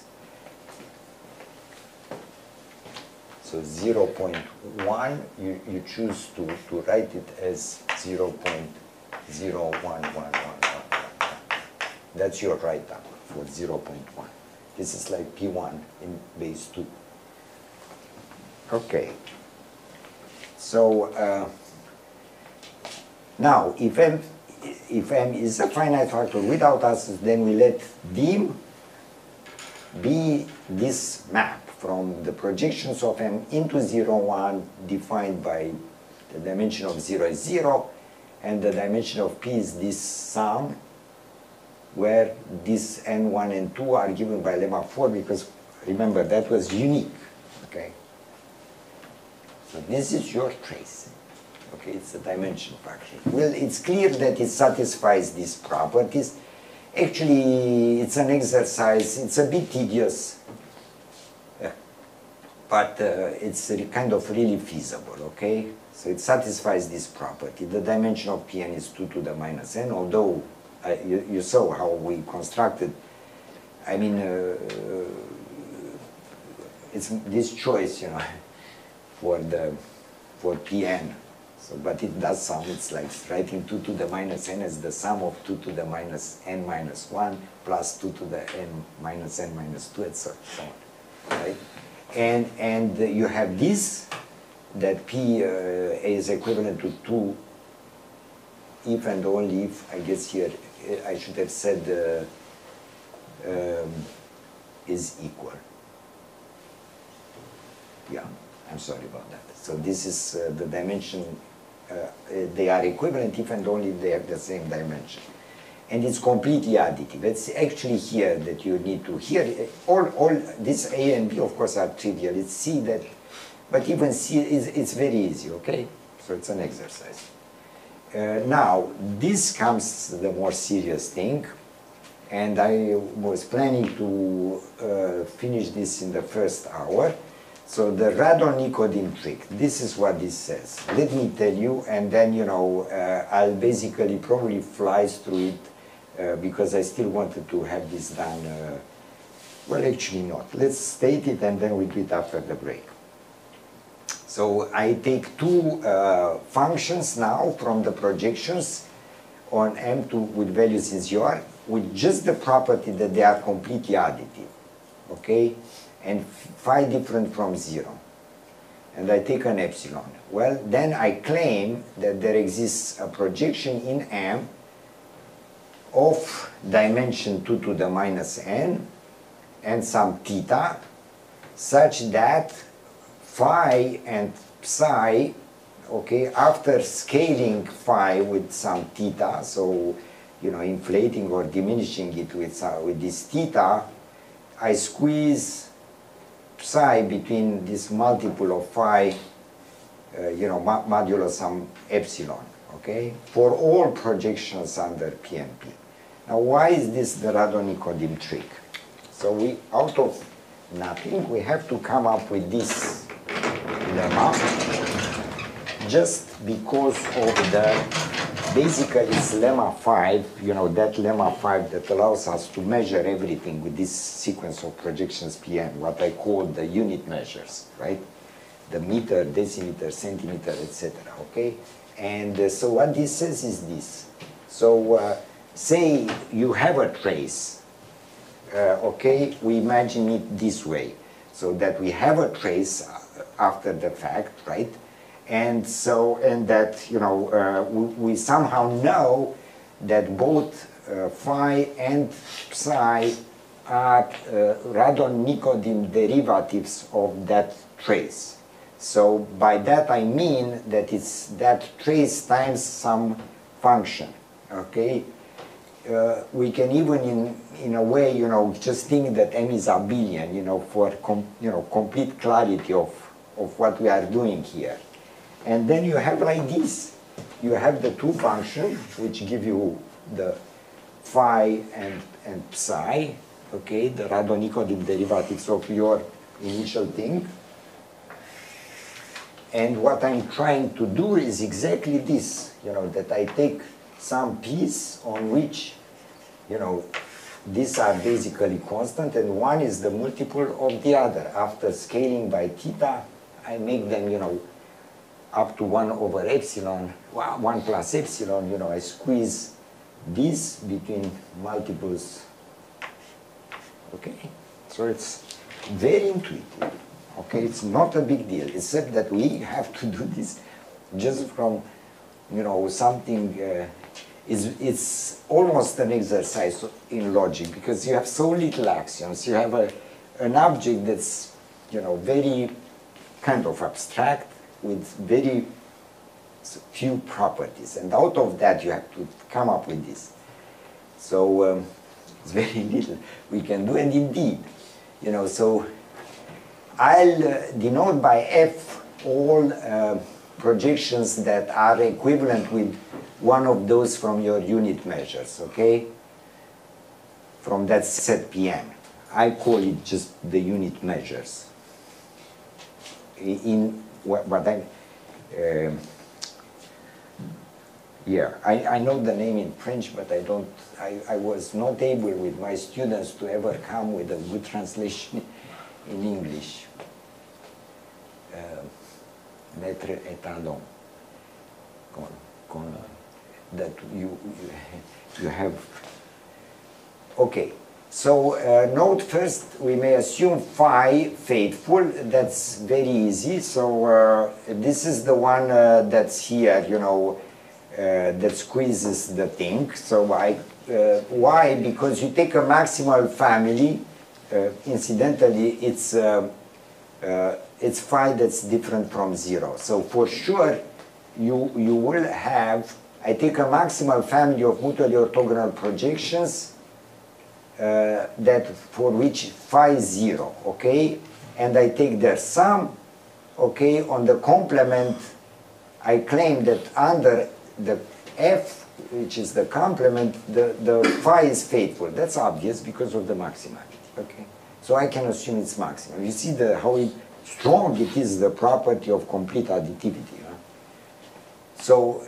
so zero point one, you, you choose to, to write it as zero point zero one one one one. That's your write-up for zero point one. This is like P one in base two. Okay. So uh, now, if M, if M is a finite factor without us, then we let dim be this map from the projections of M into zero, one, defined by the dimension of zero is zero, and the dimension of P is this sum, where this N one and two are given by lemma four, because remember, that was unique, okay? So this is your trace, okay? It's a dimension factor. Well, it's clear that it satisfies these properties. Actually, it's an exercise, it's a bit tedious, yeah. But uh, it's kind of really feasible, okay? So it satisfies this property. The dimension of Pn is two to the minus n, although Uh, you, you saw how we constructed, I mean, uh, it's this choice, you know, for the, for Pn. So, but it does sum, it's like writing two to the minus n as the sum of two to the minus n minus one plus two to the n minus n minus two, and so on, right? And, and uh, you have this, that P uh, is equivalent to two if and only if, I guess here, I should have said uh, um, is equal. Yeah, I'm sorry about that. So this is uh, the dimension, uh, they are equivalent if and only if they have the same dimension. And it's completely additive. It's actually here that you need to, here, all, all this A and B, of course, are trivial. It's C that, but even C, is it's very easy, okay? So it's an exercise. Uh, now, this comes the more serious thing, and I was planning to uh, finish this in the first hour. So the Radon-Nikodym trick, this is what this says. Let me tell you, and then, you know, uh, I'll basically probably fly through it uh, because I still wanted to have this done. Uh, well, actually not. Let's state it, and then we do it after the break. So I take two uh, functions now from the projections on M two with values in zero, with just the property that they are completely additive, okay? And phi different from zero. And I take an epsilon. Well, then I claim that there exists a projection in M of dimension two to the minus n and some theta, such that phi and psi, okay, after scaling phi with some theta, so, you know, inflating or diminishing it with, uh, with this theta, I squeeze psi between this multiple of phi, uh, you know, modulo some epsilon, okay, for all projections under P and P. Now, why is this the Radon-Nikodym trick? So we, out of nothing, we have to come up with this lemma, just because of the, basically it's lemma five, you know, that lemma five that allows us to measure everything with this sequence of projections P N, what I call the unit measures, right? the meter, decimeter, centimeter, et cetera. Okay, and uh, so what this says is this. So uh, say you have a trace. Uh, okay, we imagine it this way, so that we have a trace after the fact, right? And so, and that, you know, uh, we, we somehow know that both uh, phi and psi are uh, radon-Nikodym derivatives of that trace. So by that I mean that it's that trace times some function, okay? Uh, we can even, in, in a way, you know, just think that m is abelian, you know, for com you know, complete clarity of, of what we are doing here. And then you have like this. You have the two functions, which give you the phi and, and psi, okay, the radon-Nikodym derivatives of your initial thing. And what I'm trying to do is exactly this, you know, that I take some piece on which, you know, these are basically constant, and one is the multiple of the other. After scaling by theta, I make them, you know, up to one over epsilon, one plus epsilon, you know, I squeeze this between multiples. Okay, so it's very intuitive. Okay, it's not a big deal, except that we have to do this just from, you know, something. Uh, it's, it's almost an exercise in logic, because you have so little axioms. You have a, an object that's, you know, very kind of abstract with very few properties, and out of that you have to come up with this. So um, it's very little we can do, and indeed, you know, so I'll uh, denote by F all uh, projections that are equivalent with one of those from your unit measures, okay? From that set P M. I call it just the unit measures. In what, what I, uh, yeah, I, I know the name in French, but I don't, I, I was not able with my students to ever come with a good translation in English. Maître étalon, con, con, that you, you, you have. Okay, so uh, note first, we may assume phi faithful. That's very easy. So uh, this is the one uh, that's here, you know, uh, that squeezes the thing. So I, uh, why? Because you take a maximal family. Uh, incidentally, it's uh, uh, it's phi that's different from zero. So for sure, you, you will have, I take a maximal family of mutually orthogonal projections uh, that for which phi is zero, okay? And I take their sum, okay? On the complement, I claim that under the F, which is the complement, the, the phi is faithful. That's obvious because of the maximality, okay? So I can assume it's maximum. You see the, how it, strong it is, the property of complete additivity. Huh? So,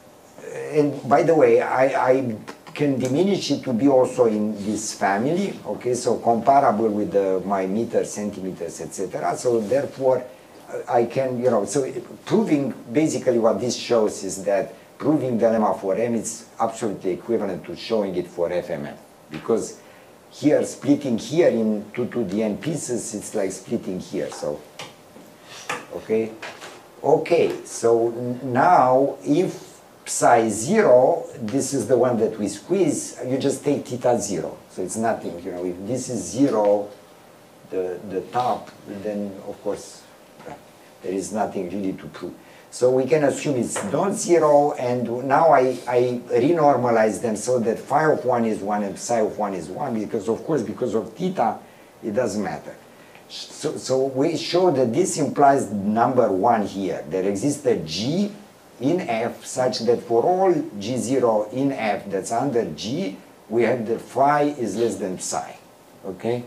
and by the way, I, I can diminish it to be also in this family, okay, so comparable with the, my meters, centimeters, et cetera. So therefore, I can, you know, so proving, basically what this shows is that proving the lemma for M is absolutely equivalent to showing it for F M M, because here, splitting here in two to the n pieces, it's like splitting here, so, okay? Okay, so now, if psi is zero, this is the one that we squeeze, you just take theta zero, so it's nothing, you know, if this is zero, the, the top, then of course, there is nothing really to prove. So we can assume it's non-zero, and now I, I renormalize them so that phi of one is one and psi of one is one, because of course, because of theta, it doesn't matter. So, so we show that this implies number one here. There exists a G in F such that for all G zero in F that's under G, we have that phi is less than psi, okay?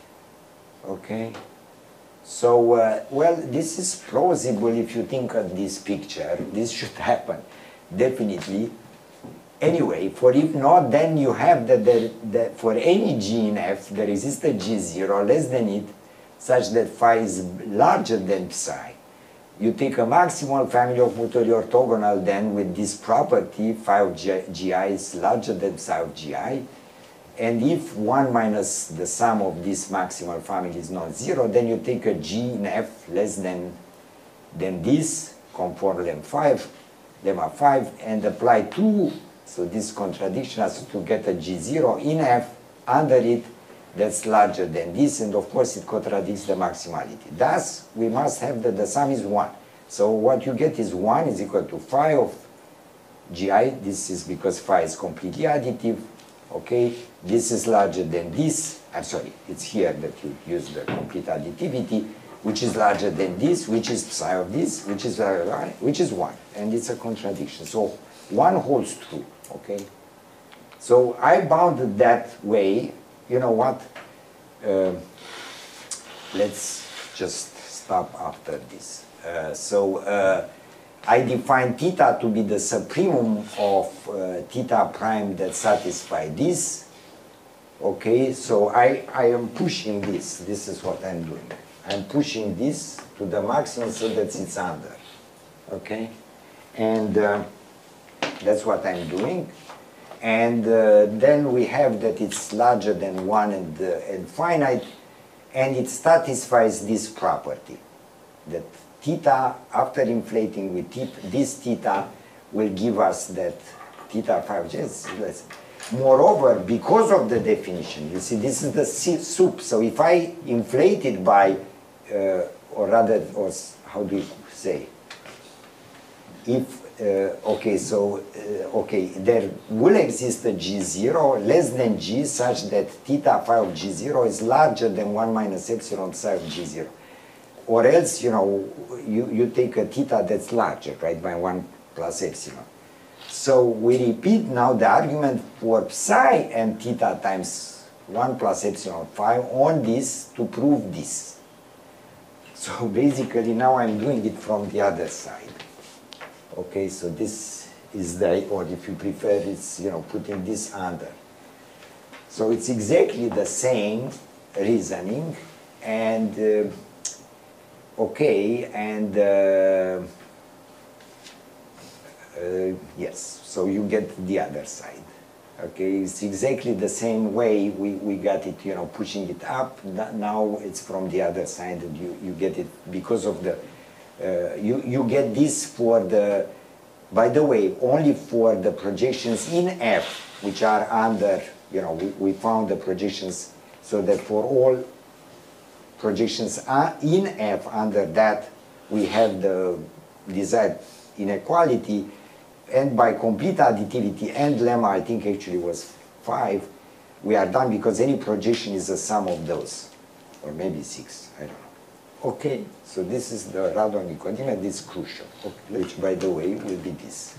Okay. So, uh, well, this is plausible if you think of this picture. This should happen, definitely. Anyway, for if not, then you have that, there, that for any G in F, there exists a G zero less than it, such that phi is larger than psi. you take a maximal family of mutually orthogonal then with this property phi of G I is larger than psi of G I, and if one minus the sum of this maximal family is not zero, then you take a G in F less than, than this, conform lemma five, lemma five, and apply two, so this contradiction has to get a G zero in F under it that's larger than this, and of course it contradicts the maximality. Thus, we must have that the sum is one. So what you get is one is equal to phi of G I. This is because phi is completely additive. Okay, this is larger than this. I'm sorry, it's here that you use the complete additivity, which is larger than this, which is psi of this, which is uh, which is one, and it's a contradiction. So one holds true. Okay, so I bounded that way. You know what? Uh, let's just stop after this. Uh, so uh, I define theta to be the supremum of uh, theta prime that satisfies this. Okay, so I, I am pushing this. This is what I'm doing. I'm pushing this to the maximum so that it's under. Okay, and uh, that's what I'm doing. And uh, then we have that it's larger than one and, uh, and finite, and it satisfies this property, that theta, after inflating with theta, this theta will give us that theta five. Moreover, because of the definition, you see, this is the soup. So if I inflate it by, uh, or rather, or how do you say, if Uh, okay, so, uh, okay, there will exist a G zero less than G such that theta phi of G zero is larger than one minus epsilon psi of G zero. Or else, you know, you, you take a theta that's larger, right, by one plus epsilon. So we repeat now the argument for psi and theta times one plus epsilon phi on this to prove this. So basically now I'm doing it from the other side. Okay, so this is the, or if you prefer, it's, you know, putting this under. So it's exactly the same reasoning, and, uh, okay, and, uh, uh, yes, so you get the other side. Okay, it's exactly the same way we, we got it, you know, pushing it up. Now it's from the other side, and you, you get it because of the, Uh, you, you get this for the, by the way, only for the projections in F, which are under, you know, we, we found the projections, so that for all projections are in F under that, we have the desired inequality, and by complete additivity and lemma, I think actually was five, we are done because any projection is a sum of those, or maybe six, I don't know. Okay, so this is the Radon-Nikodym, and this is crucial, okay, which, by the way, will be this.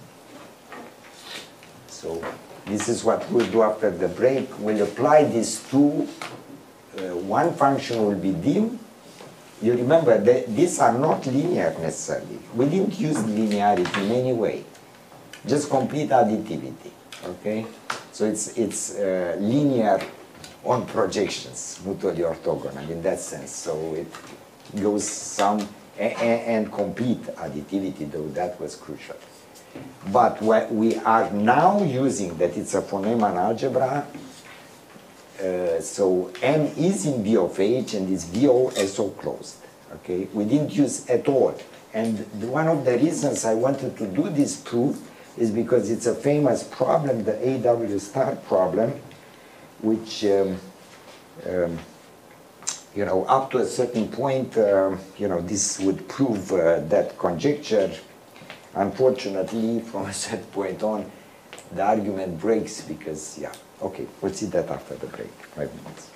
So this is what we'll do after the break. We'll apply these two. Uh, one function will be dim. You remember that these are not linear necessarily. We didn't use linearity in any way, just complete additivity. Okay, so it's it's uh, linear on projections, mutually orthogonal in that sense. So it goes some, and, and complete additivity, though that was crucial. But what we are now using, that it's a von Neumann algebra, uh, so M is in B of H and is V O S O closed, okay? We didn't use at all. And the, one of the reasons I wanted to do this proof is because it's a famous problem, the A W star problem, which um, um, you know, up to a certain point, uh, you know, this would prove uh, that conjecture. Unfortunately, from a certain point on, the argument breaks because, yeah, okay, we'll see that after the break, five minutes.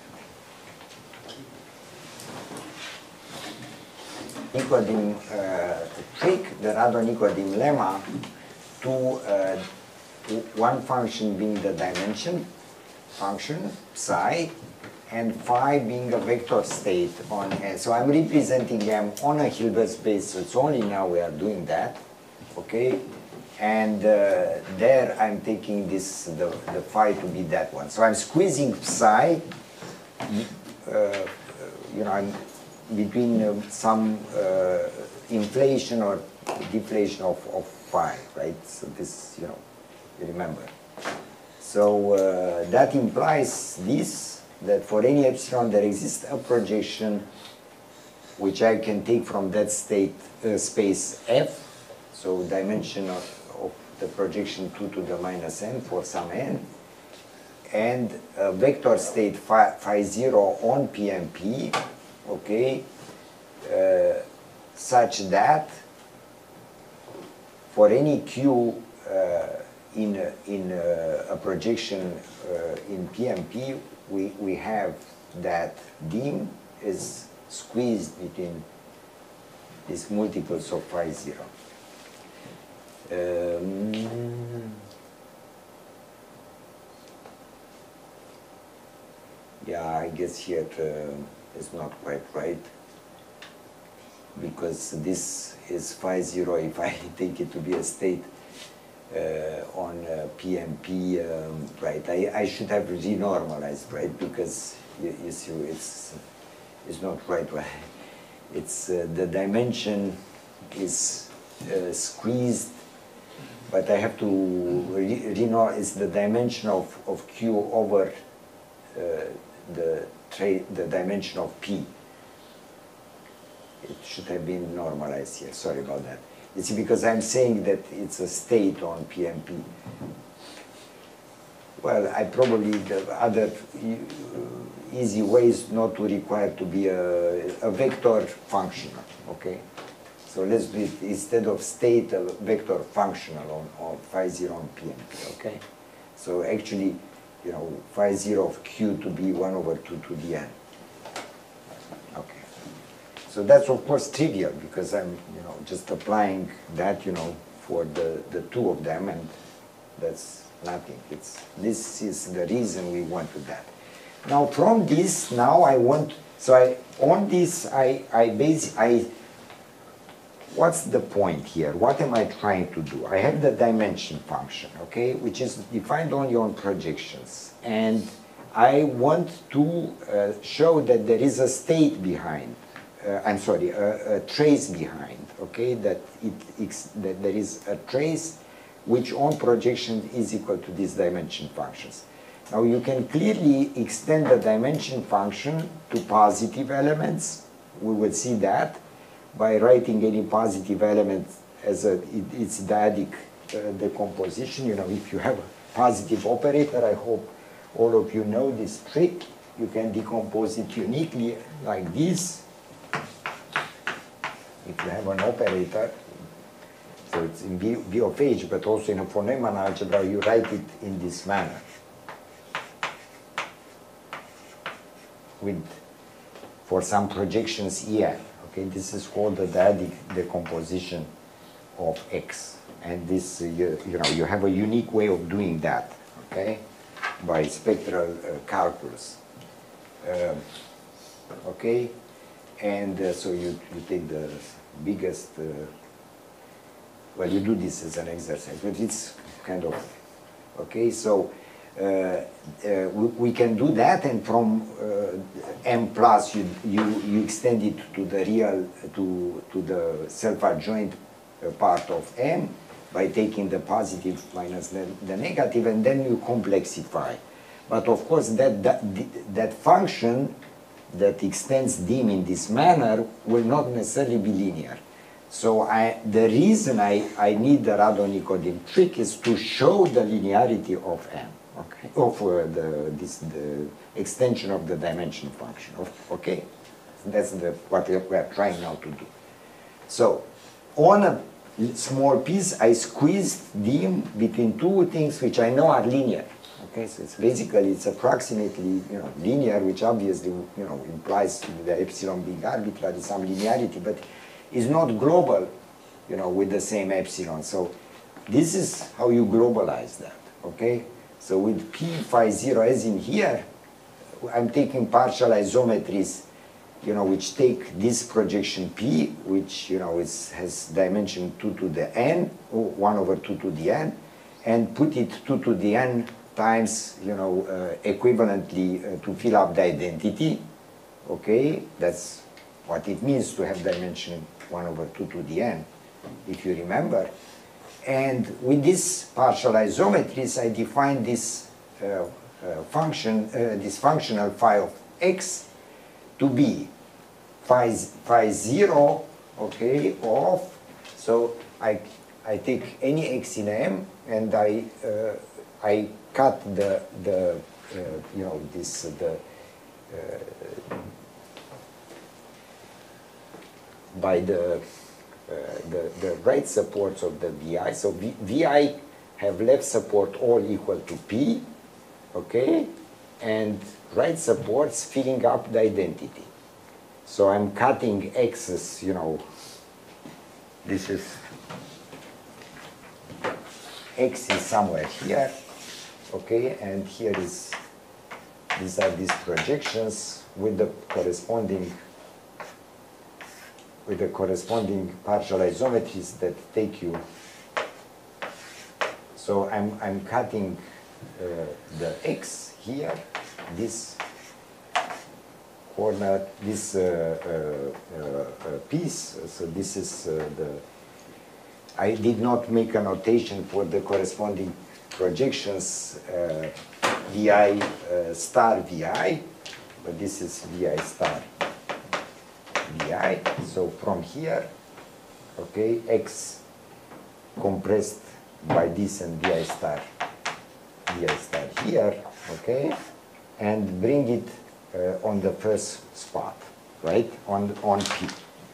Nikodym uh, trick, the Radon-Nikodym lemma, to uh, one function being the dimension function, psi, and phi being a vector state on M. So I'm representing M on a Hilbert space, so it's only now we are doing that, okay? And uh, there I'm taking this, the, the phi to be that one. So I'm squeezing psi, uh, you know, I'm between uh, some uh, inflation or deflation of, of phi, right? So this, you know, you remember. So uh, that implies this, that for any epsilon there exists a projection which I can take from that state uh, space F, so dimension of, of the projection two to the minus n for some n, and a vector state phi, phi zero on P M P, okay, uh, such that for any Q uh, in, a, in a, a projection uh, in P M P, we, we have that dim is squeezed between these multiples of phi zero. Um, yeah, I guess here uh, is not quite right, because this is phi zero if I take it to be a state uh, on uh, P M P, um, right? I, I should have renormalized, right? Because you, you see, it's it's not right. It's uh, the dimension is uh, squeezed, but I have to re, re it's the dimension of of Q over uh, the tra the dimension of P. It should have been normalized here. Sorry about that. You see, because I'm saying that it's a state on P M P. Well, I probably, the other easy way is not to require to be a, a vector functional, okay? So let's do it, instead of state, a vector functional on, on phi zero on P M P, okay? So actually, you know, phi zero of Q to be one over two to the n. Okay. So that's of course trivial, because I'm, you know, just applying that, you know, for the, the two of them, and that's nothing. It's, this is the reason we wanted that. Now from this, now I want, so I, on this, I, I base, I, what's the point here? What am I trying to do? I have the dimension function, okay, which is defined only on projections. And I want to uh, show that there is a state behind, uh, I'm sorry, a, a trace behind, okay, that, it, that there is a trace which on projection is equal to these dimension functions. Now you can clearly extend the dimension function to positive elements. We will see that by writing any positive element as a, it, its dyadic uh, decomposition. You know, if you have a positive operator, I hope all of you know this trick. You can decompose it uniquely like this. If you have an operator, so it's in B, B of H, but also in a for Neumann algebra, you write it in this manner. With, for some projections E N. Okay, this is called the dyadic decomposition of X. And this, uh, you, you know, you have a unique way of doing that, okay, by spectral uh, calculus. Um, okay, and uh, so you, you take the biggest, uh, well, you do this as an exercise, but it's kind of, okay, so uh, uh, we, we can do that, and from uh, M plus you, you, you extend it to the real, to, to the self-adjoint uh, part of M by taking the positive minus the, the negative, and then you complexify. But of course that, that, that function that extends dim in this manner will not necessarily be linear. So I, the reason I, I need the Radon-Nikodym trick is to show the linearity of M, okay, of uh, the, this, the extension of the dimension function, okay? That's the, what we are trying now to do. So on a small piece, I squeezed dim between two things which I know are linear. Okay, so it's basically, it's approximately, you know, linear, which obviously, you know, implies the epsilon being arbitrary, some linearity, but is not global, you know, with the same epsilon. So this is how you globalize that, okay? So with P phi zero, as in here, I'm taking partial isometries, you know, which take this projection P, which, you know, is, has dimension two to the n, or one over two to the n, and put it two to the n times, you know, uh, equivalently uh, to fill up the identity, okay? That's what it means to have dimension one over two to the n, if you remember. And with this partial isometries, I define this uh, uh, function, uh, this functional phi of x to be phi, phi zero, okay, of, so I, I take any x in M and I, uh, I cut the, the uh, you know, this, uh, the, uh, by the, uh, the, the right supports of the V I. So v, Vi have left support all equal to P, okay, and right supports filling up the identity. So I'm cutting x's, you know, this is, x is somewhere here, okay, and here is, these are these projections with the corresponding with the corresponding partial isometries that take you. So I'm, I'm cutting uh, the x here, this corner, this uh, uh, uh, piece. So this is uh, the, I did not make a notation for the corresponding projections, uh, Vi uh, star Vi, but this is Vi star Vi. So from here, okay, x compressed by this and Vi star, Vi star here, okay, and bring it uh, on the first spot, right, on, on P.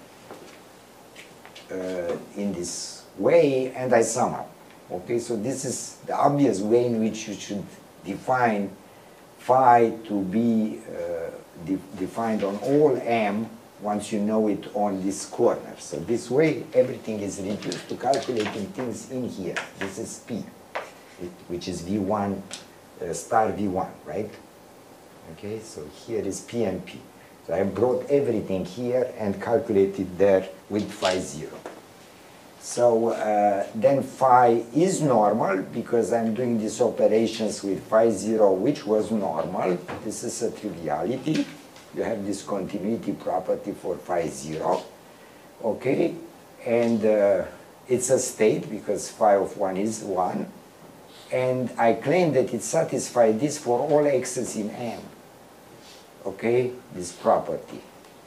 Uh, in this way, and I sum up. Okay, so this is the obvious way in which you should define phi to be uh, de defined on all M once you know it on this corner. So this way, everything is reduced to calculating things in here. This is P, it, which is V one, uh, star V one, right? Okay, so here is P and P. So I brought everything here and calculated there with phi zero. So uh, then phi is normal because I'm doing these operations with phi zero, which was normal. This is a triviality. You have this continuity property for phi zero, okay? And uh, it's a state because phi of one is one. And I claim that it satisfies this for all x's in M, okay? This property.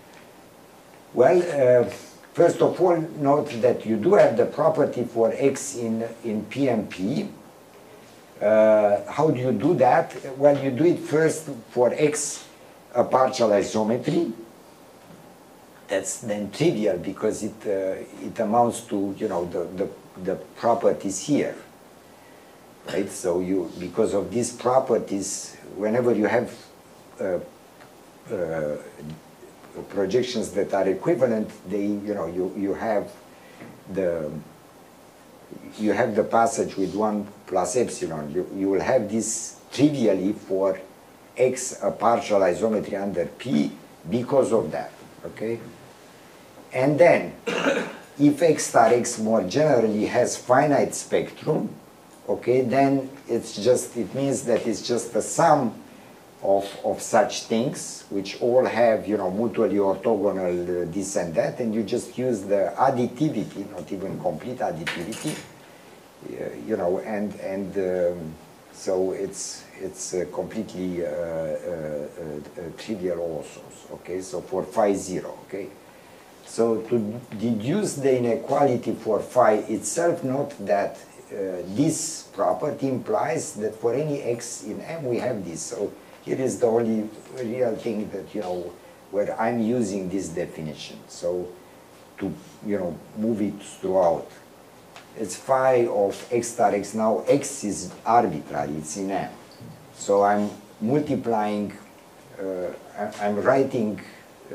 Well, uh, first of all, note that you do have the property for x in, in P and P. Uh, how do you do that? Well, you do it first for x, a partial isometry. That's then trivial because it, uh, it amounts to, you know, the, the, the properties here. Right? So you, because of these properties, whenever you have uh, uh, projections that are equivalent, they, you know, you, you have the, you have the passage with one plus epsilon. You, you will have this trivially for x, a partial isometry under P because of that, okay? And then, if x star x more generally has finite spectrum, okay, then it's just, it means that it's just the sum Of, of such things, which all have, you know, mutually orthogonal uh, this and that, and you just use the additivity, not even complete additivity, uh, you know, and and um, so it's it's uh, completely uh, uh, uh, trivial also. Okay, so for phi zero, okay. So to deduce the inequality for phi itself, note that uh, this property implies that for any x in M we have this. So here is the only real thing that, you know, where I'm using this definition. So to, you know, move it throughout. It's phi of x star x. Now x is arbitrary, it's in M. So I'm multiplying, uh, I'm writing, uh,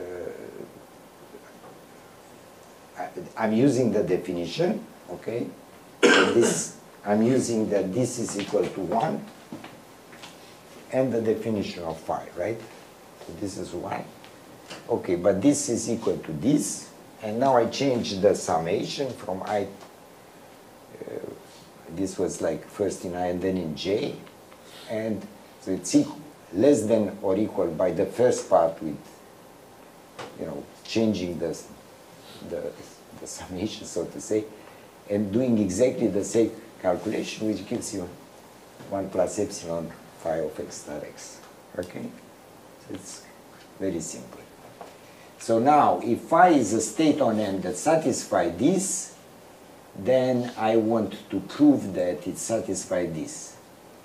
I'm using the definition, okay? So this, I'm using that this is equal to one. And the definition of phi, right? So this is one. Okay, but this is equal to this. And now I change the summation from I, uh, this was like first in I and then in J. And so it's equal, less than or equal by the first part with, you know, changing the, the, the summation, so to say, and doing exactly the same calculation, which gives you one plus epsilon phi of x star x. Okay? So it's very simple. So now, if phi is a state on M that satisfies this, then I want to prove that it satisfies this.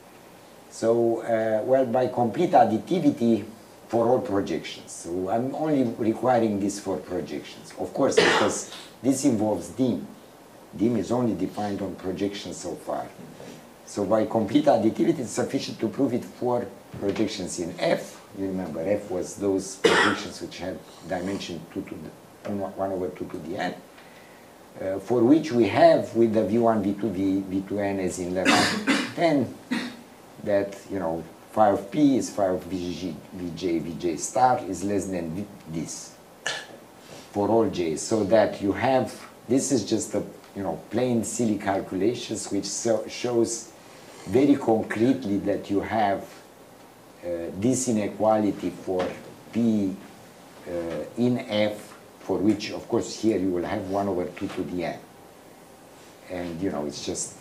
So, uh, well, by complete additivity for all projections. So I'm only requiring this for projections. Of course, because this involves dim. Dim is only defined on projections so far. So by complete additivity, it's sufficient to prove it for projections in F. You remember, F was those projections which had dimension two to the, one over two to the n, uh, for which we have with the v one, v two, v, v two n as in level ten, that, you know, phi of p is phi of vj, vj, vj star is less than v, this for all j's, so that you have, this is just a, you know, plain silly calculations which so shows very concretely that you have uh, this inequality for p uh, in F, for which, of course, here you will have one over two to the n. And, you know, it's just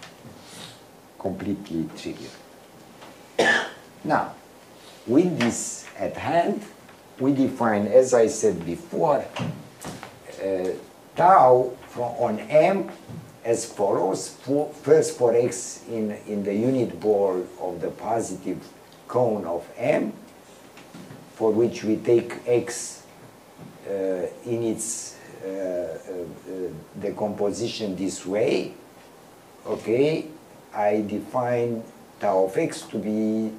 completely trivial. Now, with this at hand, we define, as I said before, uh, tau from on M as follows. For, first for x in, in the unit ball of the positive cone of M, for which we take x uh, in its uh, uh, uh, decomposition this way. Okay, I define tau of x to be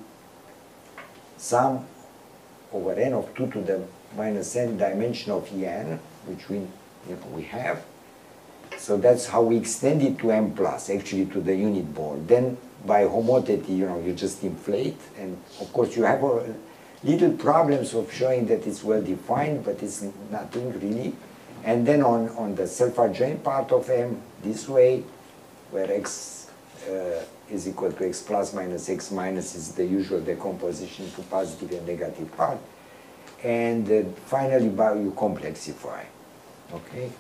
sum over n of two to the minus n dimension of En, which we, you know, we have. So that's how we extend it to M plus, actually to the unit ball. Then by homotety, you know, you just inflate, and of course you have a little problems of showing that it's well defined, but it's nothing really. And then on, on the self-adjoint part of M, this way, where x uh, is equal to x plus minus x minus is the usual decomposition to positive and negative part. And uh, finally, by you complexify. Okay?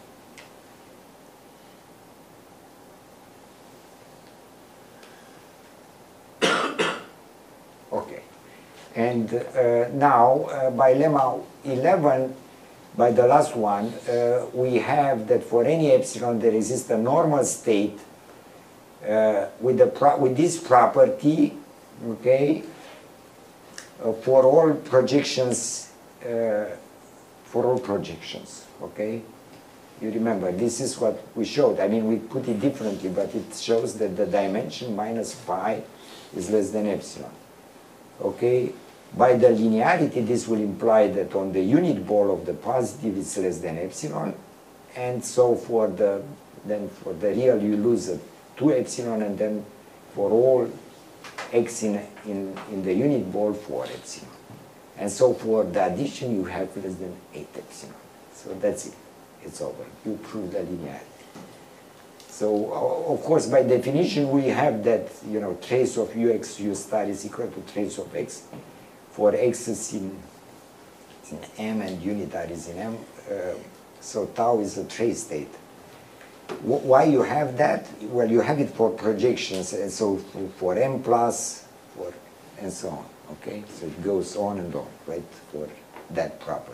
Okay. And uh, now, uh, by lemma eleven, by the last one, uh, we have that for any epsilon there exists a normal state uh, with, the pro with this property, okay, uh, for all projections, uh, for all projections, okay? You remember, this is what we showed. I mean, we put it differently, but it shows that the dimension minus phi is less than epsilon. Okay, by the linearity, this will imply that on the unit ball of the positive it's less than epsilon, and so for the then for the real you lose a two epsilon, and then for all x in in in the unit ball four epsilon, and so for the addition you have less than eight epsilon. So that's it. It's over. You prove the linearity. So, of course, by definition, we have that, you know, trace of ux u star is equal to trace of x for x's in, in M and unitaries in M. Uh, so tau is a trace state. W why you have that? Well, you have it for projections, and so for, for M plus, for and so on. Okay, so it goes on and on, right, for that property.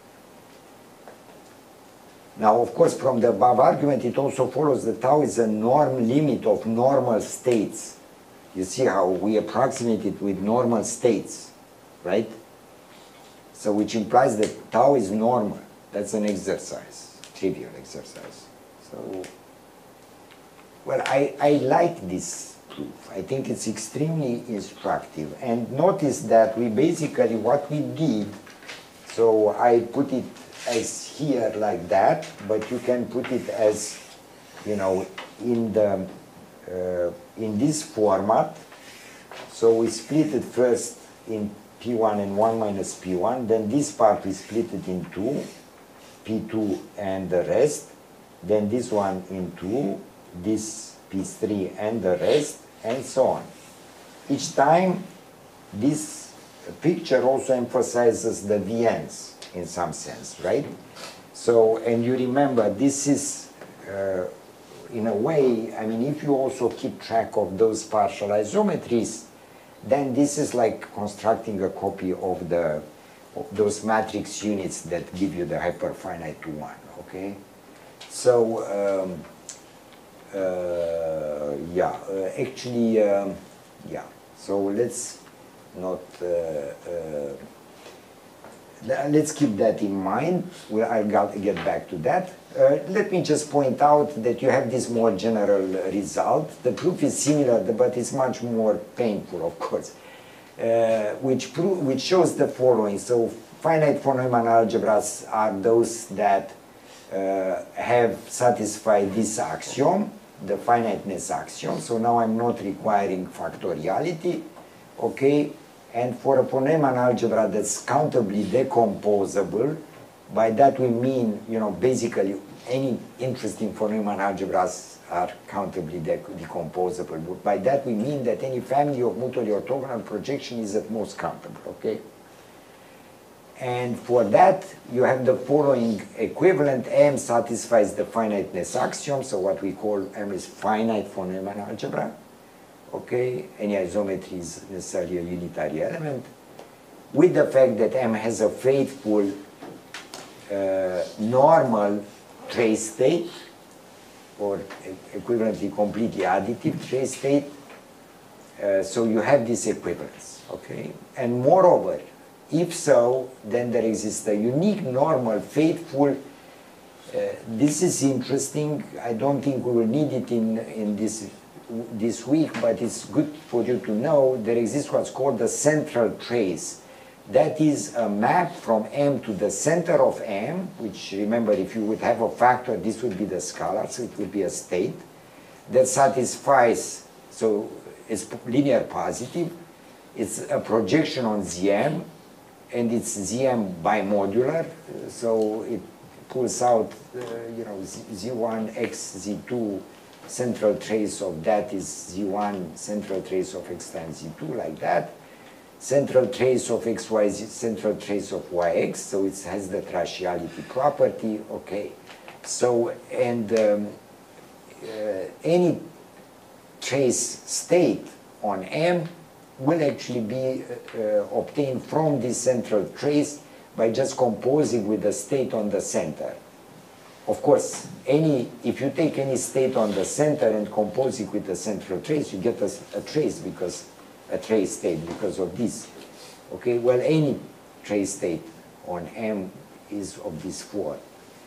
Now, of course, from the above argument, it also follows that tau is a norm limit of normal states. You see how we approximate it with normal states, right? So, which implies that tau is normal. That's an exercise, trivial exercise. So, well, I, I like this proof. I think it's extremely instructive. And notice that we basically, what we did, so I put it as here like that, but you can put it as, you know, in the uh, in this format. So we split it first in P one and one minus P one, then this part we split it in two, P two and the rest, then this one in two, this P three and the rest, and so on. Each time this picture also emphasizes the V Ns in some sense, right? So, and you remember, this is, uh, in a way, I mean, if you also keep track of those partial isometries, then this is like constructing a copy of the of those matrix units that give you the hyperfinite I one, okay? So, um, uh, yeah, uh, actually, um, yeah, so let's not, uh, uh, let's keep that in mind. Well, I'll get back to that. Uh, let me just point out that you have this more general result. The proof is similar, but it's much more painful, of course, uh, which, which shows the following. So finite von Neumann algebras are those that uh, have satisfied this axiom, the finiteness axiom. So now I'm not requiring factoriality, okay? And for a von Neumann algebra that's countably decomposable, by that we mean, you know, basically any interesting von Neumann algebras are countably de decomposable. But by that we mean that any family of mutually orthogonal projection is at most countable, okay? And for that, you have the following equivalent. M satisfies the finiteness axiom, so what we call M is finite von Neumann algebra. Okay, any isometry is necessarily a unitary element, with the fact that M has a faithful uh, normal trace state, or equivalently completely additive trace state. Uh, so you have this equivalence, okay? And moreover, if so, then there exists a unique normal faithful. Uh, this is interesting. I don't think we will need it in, in this this week, but it's good for you to know there exists what's called the central trace. That is a map from M to the center of M, which, remember, if you would have a factor, this would be the scalar, so it would be a state that satisfies, so it's linear positive, it's a projection on Z M, and it's Z M bimodular, so it pulls out, uh, you know, Z one, X, Z two, central trace of that is Z one, central trace of X times Z two, like that. Central trace of X Y, central trace of Y X, so it has the tratiality property, okay. So, and um, uh, any trace state on M will actually be uh, uh, obtained from this central trace by just composing with the state on the center. Of course, any, if you take any state on the center and compose it with the central trace, you get a, a trace because a trace state because of this. Okay, well, any trace state on M is of this form.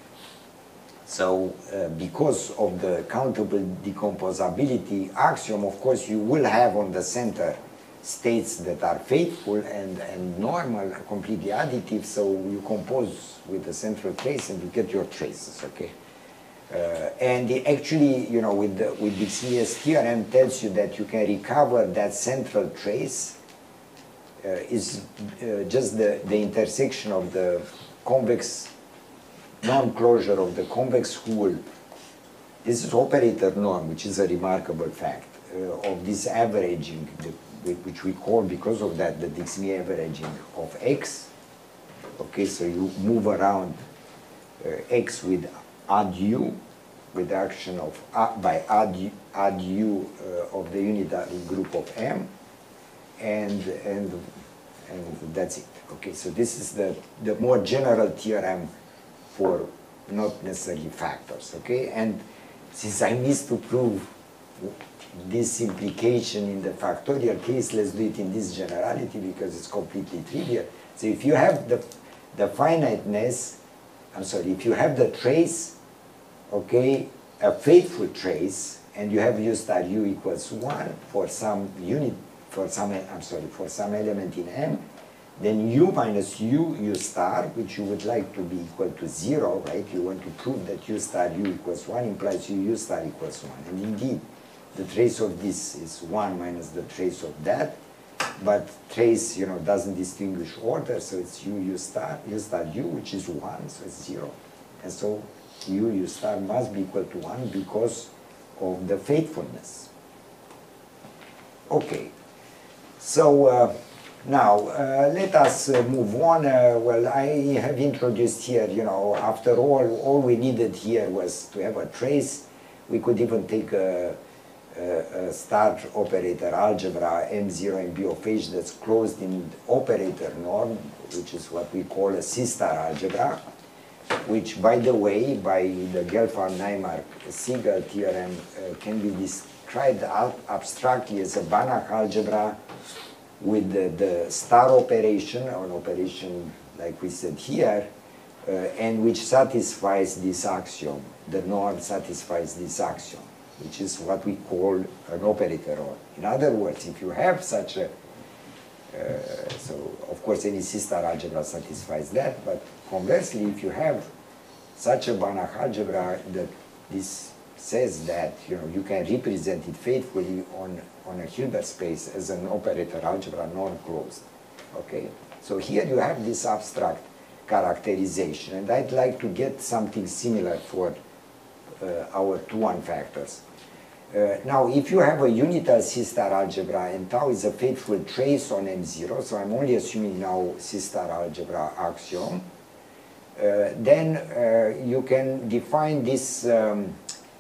So uh, because of the countable decomposability axiom, of course, you will have on the center states that are faithful and, and normal, completely additive, so you compose with the central trace and you get your traces, okay? Uh, and the, actually, you know, with, the, with Bldg's theorem tells you that you can recover that central trace uh, is uh, just the, the intersection of the convex non-closure of the convex hull. This is operator norm, which is a remarkable fact, uh, of this averaging, the, which we call, because of that, the Bldg averaging of X. Okay, so you move around uh, X with add U, with the action of uh, by add U, add U uh, of the unitary group of M, and and and that's it. Okay, so this is the the more general theorem for not necessarily factors. Okay, and since I missed to prove this implication in the factorial case, let's do it in this generality because it's completely trivial. So if you have the the finiteness, I'm sorry, if you have the trace, okay, a faithful trace, and you have U star U equals one for some unit, for some, I'm sorry, for some element in M, then U minus U, U star, which you would like to be equal to zero, right? You want to prove that U star U equals one implies U, U star equals one. And indeed, the trace of this is one minus the trace of that. But trace, you know, doesn't distinguish order, so it's U, U star, U star U, which is one, so it's zero. And so U, U star must be equal to one because of the faithfulness. Okay, so uh, Now, uh, let us uh, move on. Uh, well, I have introduced here, you know, after all, all we needed here was to have a trace. We could even take a, a, a star operator algebra, M zero and B of H, that's closed in operator norm, which is what we call a C-star algebra, which, by the way, by the Gelfand-Naimark-Siegel theorem, uh, can be described abstractly as a Banach algebra with the, the star operation, or an operation like we said here, uh, and which satisfies this axiom. The norm satisfies this axiom, which is what we call an operator. Or in other words, if you have such a, uh, so of course any C-star algebra satisfies that, but conversely, if you have such a Banach algebra, that this says that, you know, you can represent it faithfully on, on a Hilbert space as an operator algebra non-closed. Okay? So here you have this abstract characterization, and I'd like to get something similar for uh, our two one factors. Uh, now, if you have a unital C-star algebra and tau is a faithful trace on M zero, so I'm only assuming now C-star algebra axiom, uh, then uh, you can define this um,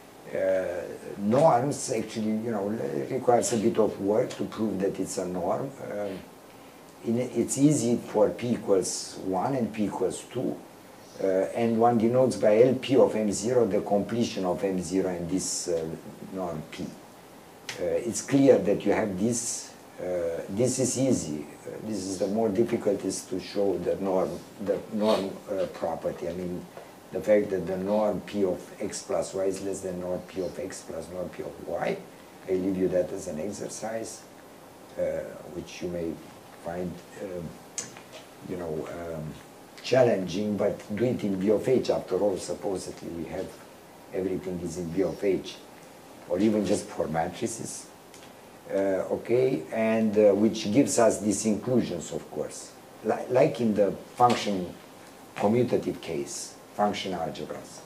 Uh, norms. Actually, you know, it requires a bit of work to prove that it's a norm. Uh, in, it's easy for P equals one and P equals two, uh, and one denotes by L P of M zero the completion of M zero and this uh, norm P. Uh, it's clear that you have this. Uh, this is easy. Uh, this is the more difficult is to show the norm, the norm uh, property. I mean, the fact that the norm P of x plus y is less than norm P of x plus norm P of y. I leave you that as an exercise, uh, which you may find, um, you know, um, challenging, but do it in B of H. After all, supposedly we have everything is in B of H, or even just for matrices. Uh, okay, and uh, which gives us these inclusions, of course, L like in the function commutative case. Function algebras.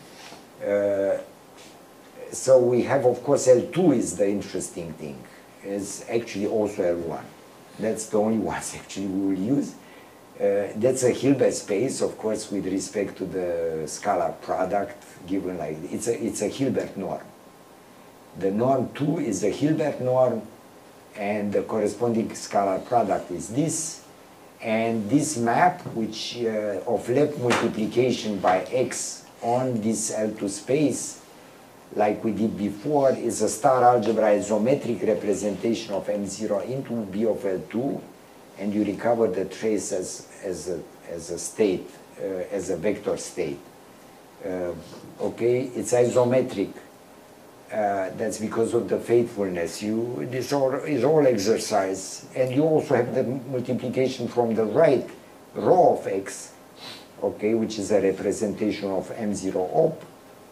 Uh, so we have, of course, L two is the interesting thing, is actually also L one. That's the only ones actually we will use. Uh, that's a Hilbert space, of course, with respect to the scalar product given like, it's a, it's a Hilbert norm. The norm two is a Hilbert norm, and the corresponding scalar product is this. And this map, which uh, of left multiplication by x on this L two space, like we did before, is a star algebra isometric representation of M zero into B of L two, and you recover the trace as, as, a, as a state, uh, as a vector state. Uh, okay, it's isometric. Uh, that's because of the faithfulness. You, this all, is all exercise. And you also have the multiplication from the right row of x, okay, which is a representation of M zero op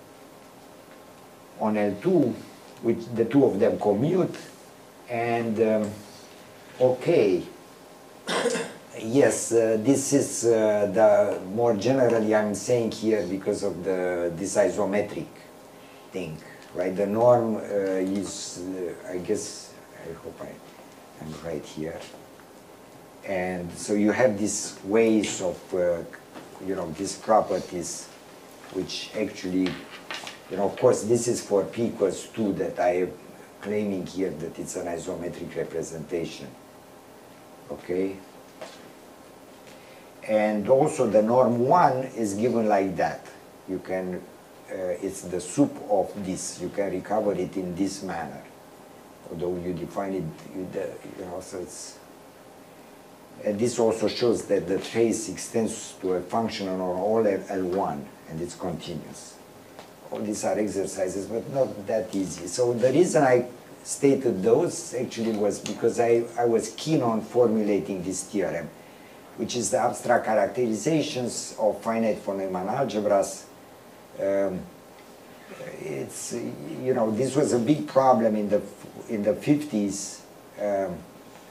on L two, which the two of them commute. And, um, okay, yes, uh, this is uh, the, more generally I'm saying here because of the, this isometric thing. Right, the norm uh, is, uh, I guess, I hope I, I'm right here. And so you have these ways of, uh, you know, these properties, which actually, you know, of course, this is for P equals two that I am claiming here that it's an isometric representation. Okay? And also the norm one is given like that. You can Uh, it's the soup of this. You can recover it in this manner, although you define it, you, the, you know, so it's, and this also shows that the trace extends to a function on all L one, and it's continuous. All these are exercises, but not that easy. So the reason I stated those actually was because I, I was keen on formulating this theorem, which is the abstract characterizations of finite von Neumann algebras. Um, it's, you know, this was a big problem in the in the fifties. Um,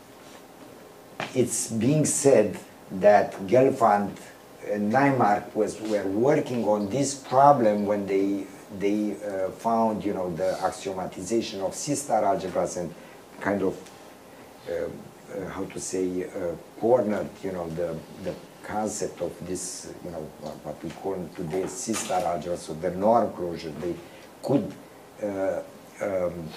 it's being said that Gelfand and Naimark was were working on this problem when they they uh, found, you know, the axiomatization of C-star algebras and kind of uh, uh, how to say, uh, cornered, you know, the, the concept of this, you know, what we call today C-star algebra, so the norm closure. They could uh, um,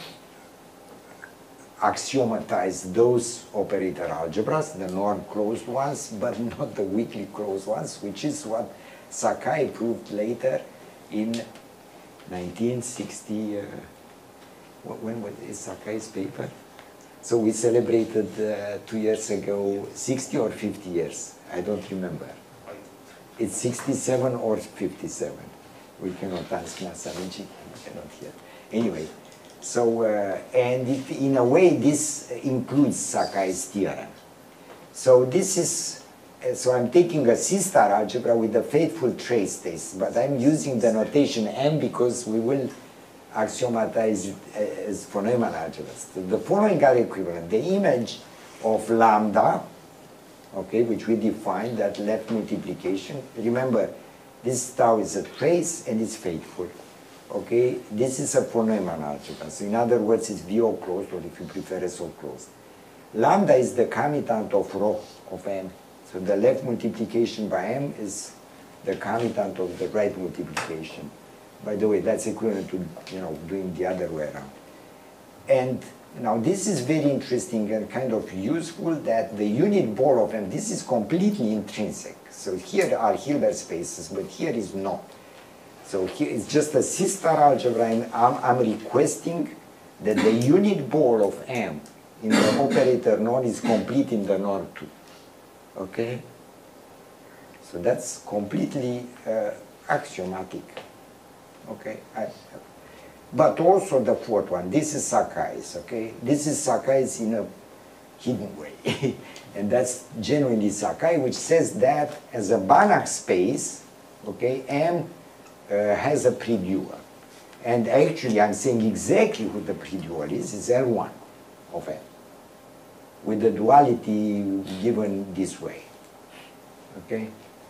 axiomatize those operator algebras, the norm closed ones, but not the weakly closed ones, which is what Sakai proved later in nineteen sixty. Uh, when was is Sakai's paper? So we celebrated uh, two years ago, sixty or fifty years. I don't remember. It's sixty-seven or fifty-seven. We cannot ask Masarinchi, we cannot hear. Anyway, so, uh, and it, in a way, this includes Sakai's theorem. So this is, uh, so I'm taking a C-star algebra with a faithful trace test, but I'm using the notation M because we will axiomatize it as for Neumann algebras. The following are equivalent. The image of lambda, okay, which we define, that left multiplication. Remember, this tau is a trace and it's faithful. Okay, this is a for Neumann algebra. So in other words, it's V O closed, or if you prefer, S O closed. Lambda is the commutant of rho of M. So the left multiplication by M is the commutant of the right multiplication. By the way, that's equivalent to, you know, doing the other way around. And now this is very interesting and kind of useful, that the unit ball of M, this is completely intrinsic. So here are Hilbert spaces, but here is not. So here it's just a C-star algebra, and I'm, I'm requesting that the unit ball of M in the operator norm is complete in the norm too. Okay? So that's completely uh, axiomatic. Okay? I, but also the fourth one, this is Sakai's, okay? This is Sakai's in a hidden way. And that's genuinely Sakai, which says that as a Banach space, okay, M uh, has a predual. And actually, I'm saying exactly who the predual is, is L one of M, with the duality given this way, okay?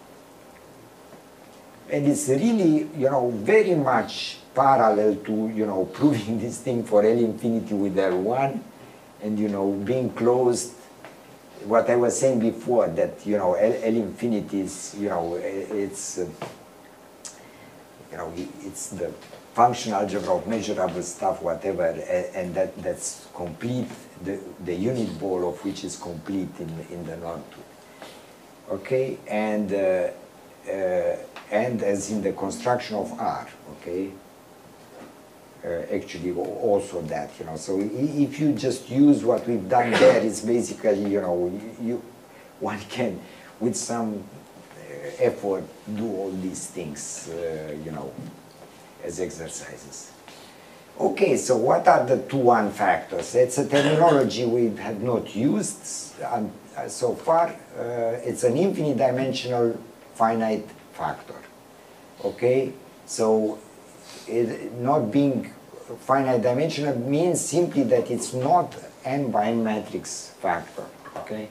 And it's really, you know, very much parallel to, you know, proving this thing for L infinity with L one, and, you know, being closed. What I was saying before, that, you know, L, L infinity is, you know, it's, uh, you know, it's the function algebra of measurable stuff, whatever, and, and that, that's complete, the, the unit ball of which is complete in, in the norm two. Okay, and, uh, uh, and as in the construction of R, okay, uh, actually also that, you know, so if you just use what we've done there, it's basically, you know, you, one can, with some effort, do all these things, uh, you know, as exercises. Okay, so what are the two one factors? It's a terminology we have not used um, so far. Uh, it's an infinite dimensional finite factor. Okay, so it not being finite dimensional means simply that it's not n by n matrix factor. Okay,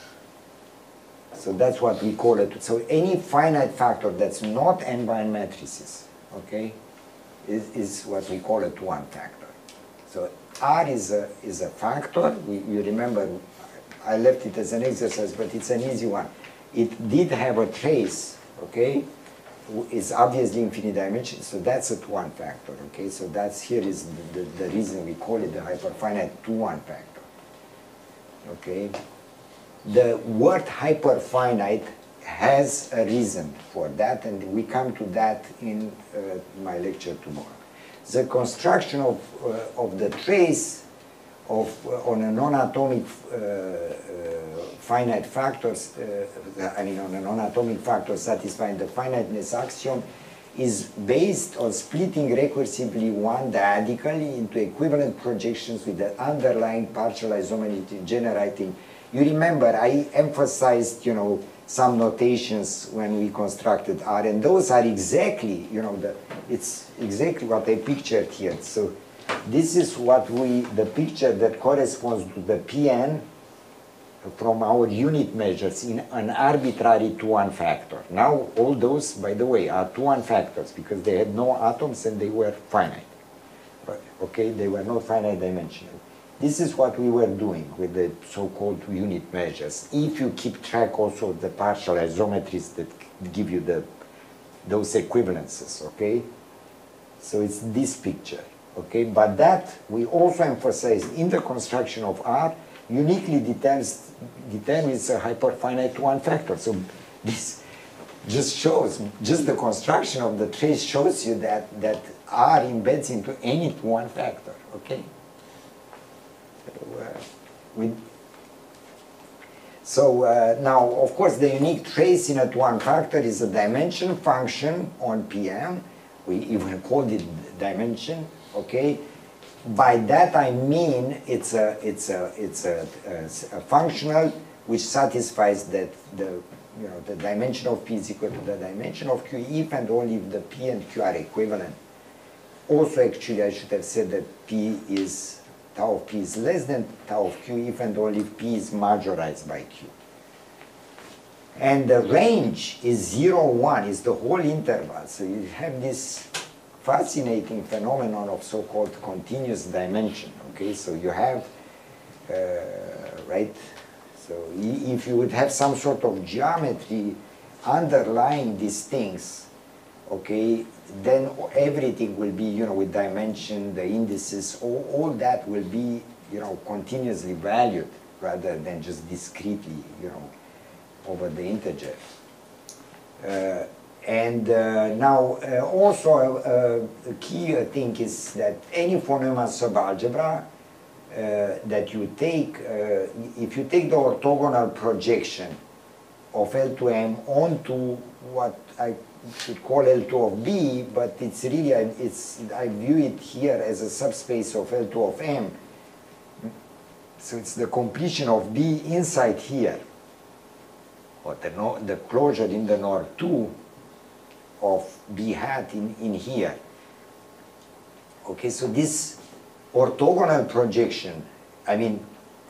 so that's what we call it. So any finite factor that's not n by n matrices, okay, is, is what we call a two one factor. So R is a, is a factor. We, you remember, I left it as an exercise, but it's an easy one. It did have a trace, okay? It's obviously infinite dimension, so that's a two one factor, okay? So that's, here is the, the, the reason we call it the hyperfinite two one factor, okay? The word hyperfinite has a reason for that, and we come to that in uh, my lecture tomorrow. The construction of, uh, of the trace of, uh, on a non-atomic uh, uh, finite factors, uh, I mean on a non-atomic factor satisfying the finiteness axiom, is based on splitting recursively one diagonally into equivalent projections with the underlying partial isometry generating. You remember I emphasized, you know, some notations when we constructed R, and those are exactly, you know, the, it's exactly what I pictured here. So this is what we, the picture that corresponds to the P N from our unit measures in an arbitrary two one factor. Now all those, by the way, are two one factors because they had no atoms and they were finite. Okay, they were not finite dimensional. this is what we were doing with the so-called unit measures. If you keep track also of the partial isometries that give you the, those equivalences, okay? So it's this picture, okay? But that we also emphasize in the construction of R uniquely determines, determines a hyperfinite one factor. So this just shows, just the construction of the trace shows you that, that R embeds into any one factor, okay? So, uh, we, so uh, now, of course, the unique trace in a one factor is a dimension function on P M. We even called it dimension, okay? By that I mean it's a, it's a, it's a, a, a functional which satisfies that the, you know, the dimension of P is equal to the dimension of Q if and only if the P and Q are equivalent. Also, actually, I should have said that P is, tau of P is less than tau of Q if and only if P is majorized by Q. And the range is zero, one, is the whole interval. So you have this fascinating phenomenon of so-called continuous dimension, okay? So you have, uh, right? So if you would have some sort of geometry underlying these things, okay, then everything will be, you know, with dimension, the indices, all, all that will be, you know, continuously valued rather than just discretely, you know, over the integer. Uh, and uh, now, uh, also, uh, the key uh, thing is that any von Neumann subalgebra uh, that you take, uh, if you take the orthogonal projection of L two M onto what I should call L two of B, but it's really, it's, I view it here as a subspace of L two of M. So it's the completion of B inside here, or the, no, the closure in the N O R two of B hat in, in here. Okay, so this orthogonal projection, I mean,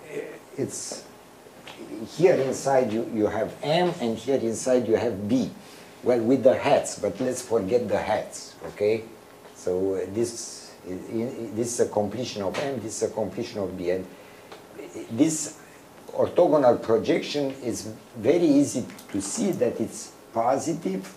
it's here inside you, you have M and here inside you have B. Well, with the hats, but let's forget the hats, okay? So uh, this, is, this is a completion of M, this is a completion of B. And this orthogonal projection is very easy to see that it's positive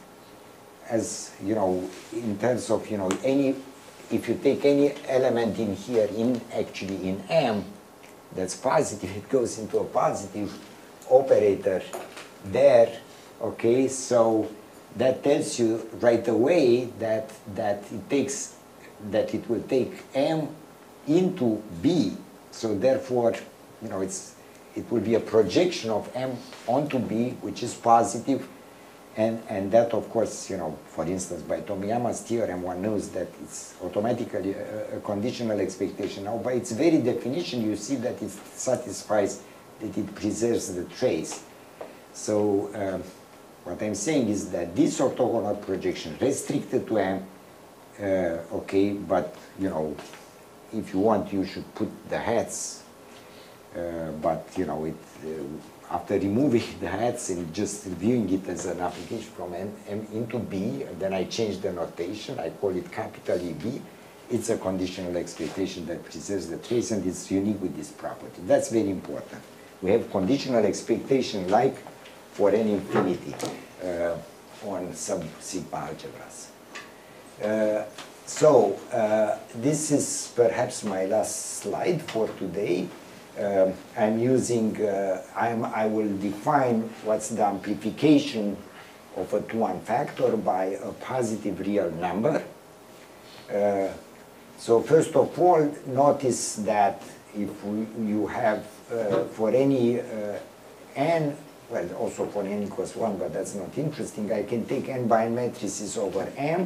as, you know, in terms of, you know, any, if you take any element in here, in actually in M, that's positive, it goes into a positive operator there, okay? So that tells you right away that, that it takes, that it will take M into B, so therefore, you know, it's, it will be a projection of M onto B, which is positive, and, and that, of course, you know, for instance, by Tomiyama's theorem, one knows that it's automatically a, a conditional expectation. Now, by its very definition, you see that it satisfies, that it preserves the trace. So, um, what I'm saying is that this orthogonal projection restricted to M, uh, okay, but, you know, if you want, you should put the hats, uh, but, you know, it, uh, after removing the hats and just viewing it as an application from M, M into B, then I change the notation, I call it capital E B. It's a conditional expectation that preserves the trace, and it's unique with this property. That's very important. We have conditional expectation like for n infinity uh, on sub-sigma algebras. Uh, so, uh, this is perhaps my last slide for today. Uh, I'm using, uh, I'm, I will define what's the amplification of a two one factor by a positive real number. Uh, so first of all, notice that if we, you have uh, for any uh, n, well, also for n equals one, but that's not interesting, I can take n by n matrices over m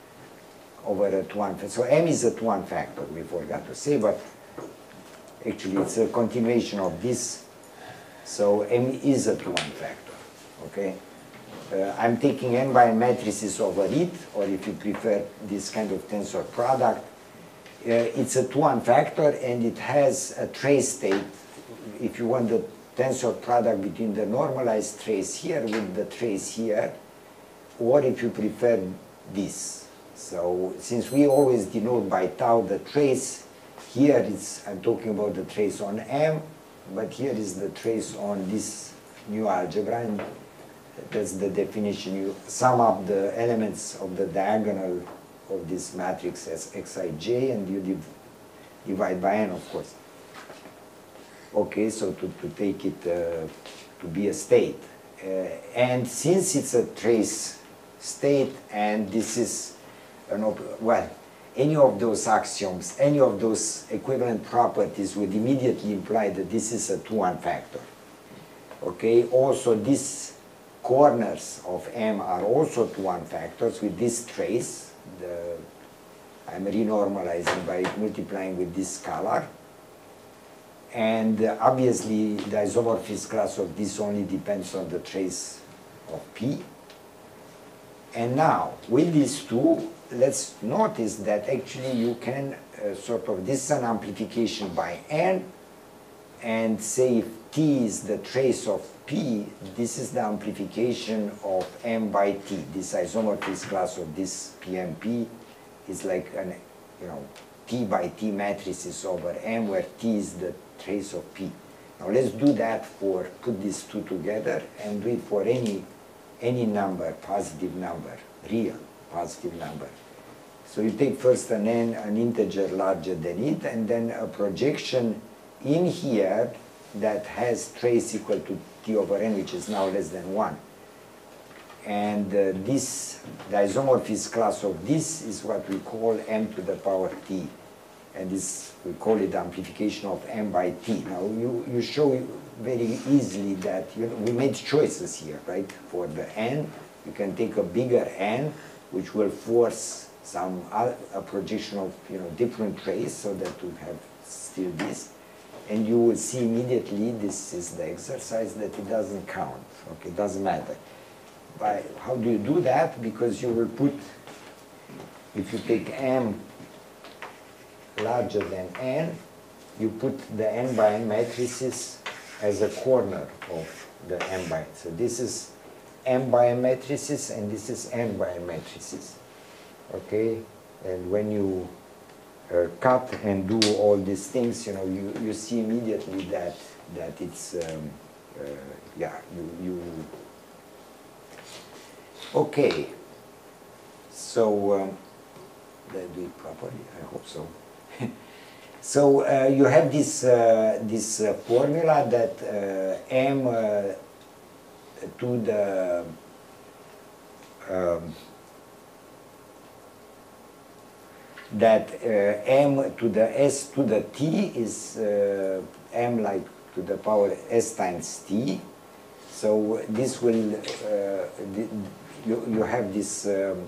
over a two one factor. So m is a two one factor, we forgot to say, but actually it's a continuation of this. So m is a two one factor, okay? Uh, I'm taking n by n matrices over it, or if you prefer this kind of tensor product. Uh, it's a two one factor, and it has a trace state. If you want the tensor product between the normalized trace here with the trace here, or if you prefer this. So since we always denote by tau the trace here it's, I'm talking about the trace on M, but here is the trace on this new algebra, and that's the definition. You sum up the elements of the diagonal of this matrix as xij, and you div divide by n, of course. Okay, so to, to take it uh, to be a state. Uh, and since it's a trace state, and this is an op well, any of those axioms, any of those equivalent properties would immediately imply that this is a two one factor. Okay, also these corners of M are also two one factors with this trace. The, I'm renormalizing by multiplying with this scalar. And uh, obviously the isomorphism class of this only depends on the trace of P. And now, with these two, let's notice that actually you can uh, sort of, this is an amplification by N, and say if T is the trace of P, this is the amplification of M by T. This isomorphism class of this P M P is like an, you know, T by T matrices over M, where T is the trace of P. Now let's do that for, put these two together and do it for any any number, positive number, real positive number. So you take first an n, an integer larger than it, and then a projection in here that has trace equal to t over n, which is now less than one. And uh, this, the isomorphism class of this is what we call m to the power t. And this, we call it amplification of m by t. Now you, you show very easily that, you know, we made choices here, right? For the n, you can take a bigger n, which will force some a projection of, you know, different trace, so that you have still this. And you will see immediately, this is the exercise, that it doesn't count. Okay, it doesn't matter. By, how do you do that? Because you will put, if you take m larger than n, you put the n by n matrices as a corner of the m by n. So this is m by n matrices, and this is n by n matrices. Okay, and when you uh, cut and do all these things, you know, you, you see immediately that that it's um, uh, yeah, you you okay. So um, did I do it properly? I hope so. So uh, you have this uh, this uh, formula that uh, m uh, to the um, that uh, m to the s to the t is uh, m like to the power s times t. So this will uh, you you have this. Um,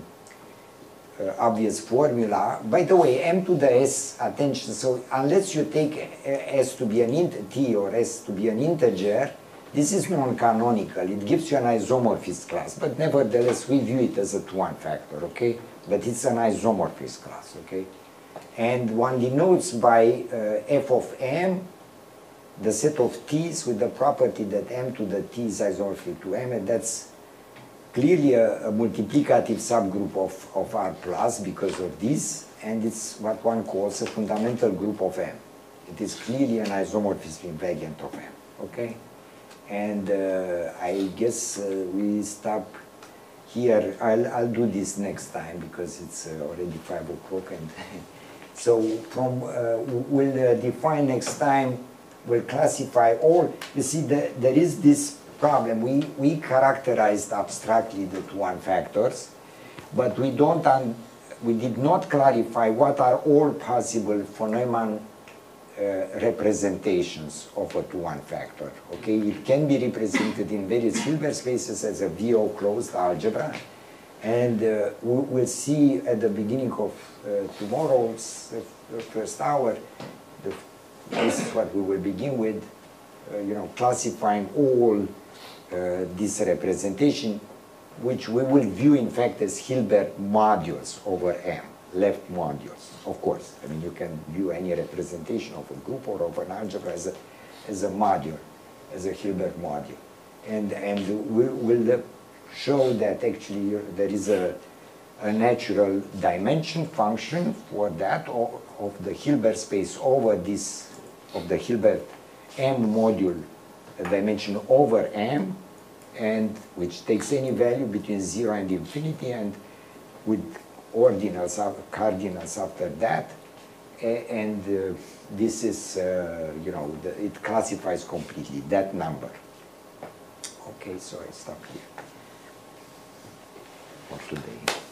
Uh, obvious formula. By the way, m to the s, attention, so unless you take s to be an int t or s to be an integer, this is non-canonical. It gives you an isomorphism class, but nevertheless we view it as a two one factor, okay? But it's an isomorphism class, okay? And one denotes by uh, f of m the set of t's with the property that m to the t is isomorphic to m, and that's clearly a, a multiplicative subgroup of, of R plus because of this, and it's what one calls a fundamental group of M. It is clearly an isomorphism invariant of M, okay? And uh, I guess uh, we stop here. I'll, I'll do this next time because it's uh, already five o'clock. And so from, uh, we'll uh, define next time, we'll classify all, you see, the, there is this problem. We, we characterized abstractly the two one factors, but we don't un, we did not clarify what are all possible von Neumann uh, representations of a two one factor. Okay, it can be represented in various Hilbert spaces as a V O closed algebra, and uh, we, we'll see at the beginning of uh, tomorrow's uh, first hour. The, this is what we will begin with. Uh, you know, classifying all uh, this representation, which we will view in fact as Hilbert modules over M, left modules, of course. I mean, you can view any representation of a group or of an algebra as a, as a module, as a Hilbert module. And, and we will show that actually there is a, a natural dimension function for that of, of the Hilbert space over this, of the Hilbert M module, a dimension over M, and which takes any value between zero and infinity, and with ordinals, cardinals after that, and uh, this is, uh, you know, the, it classifies completely that number. Okay, so I stop here for today.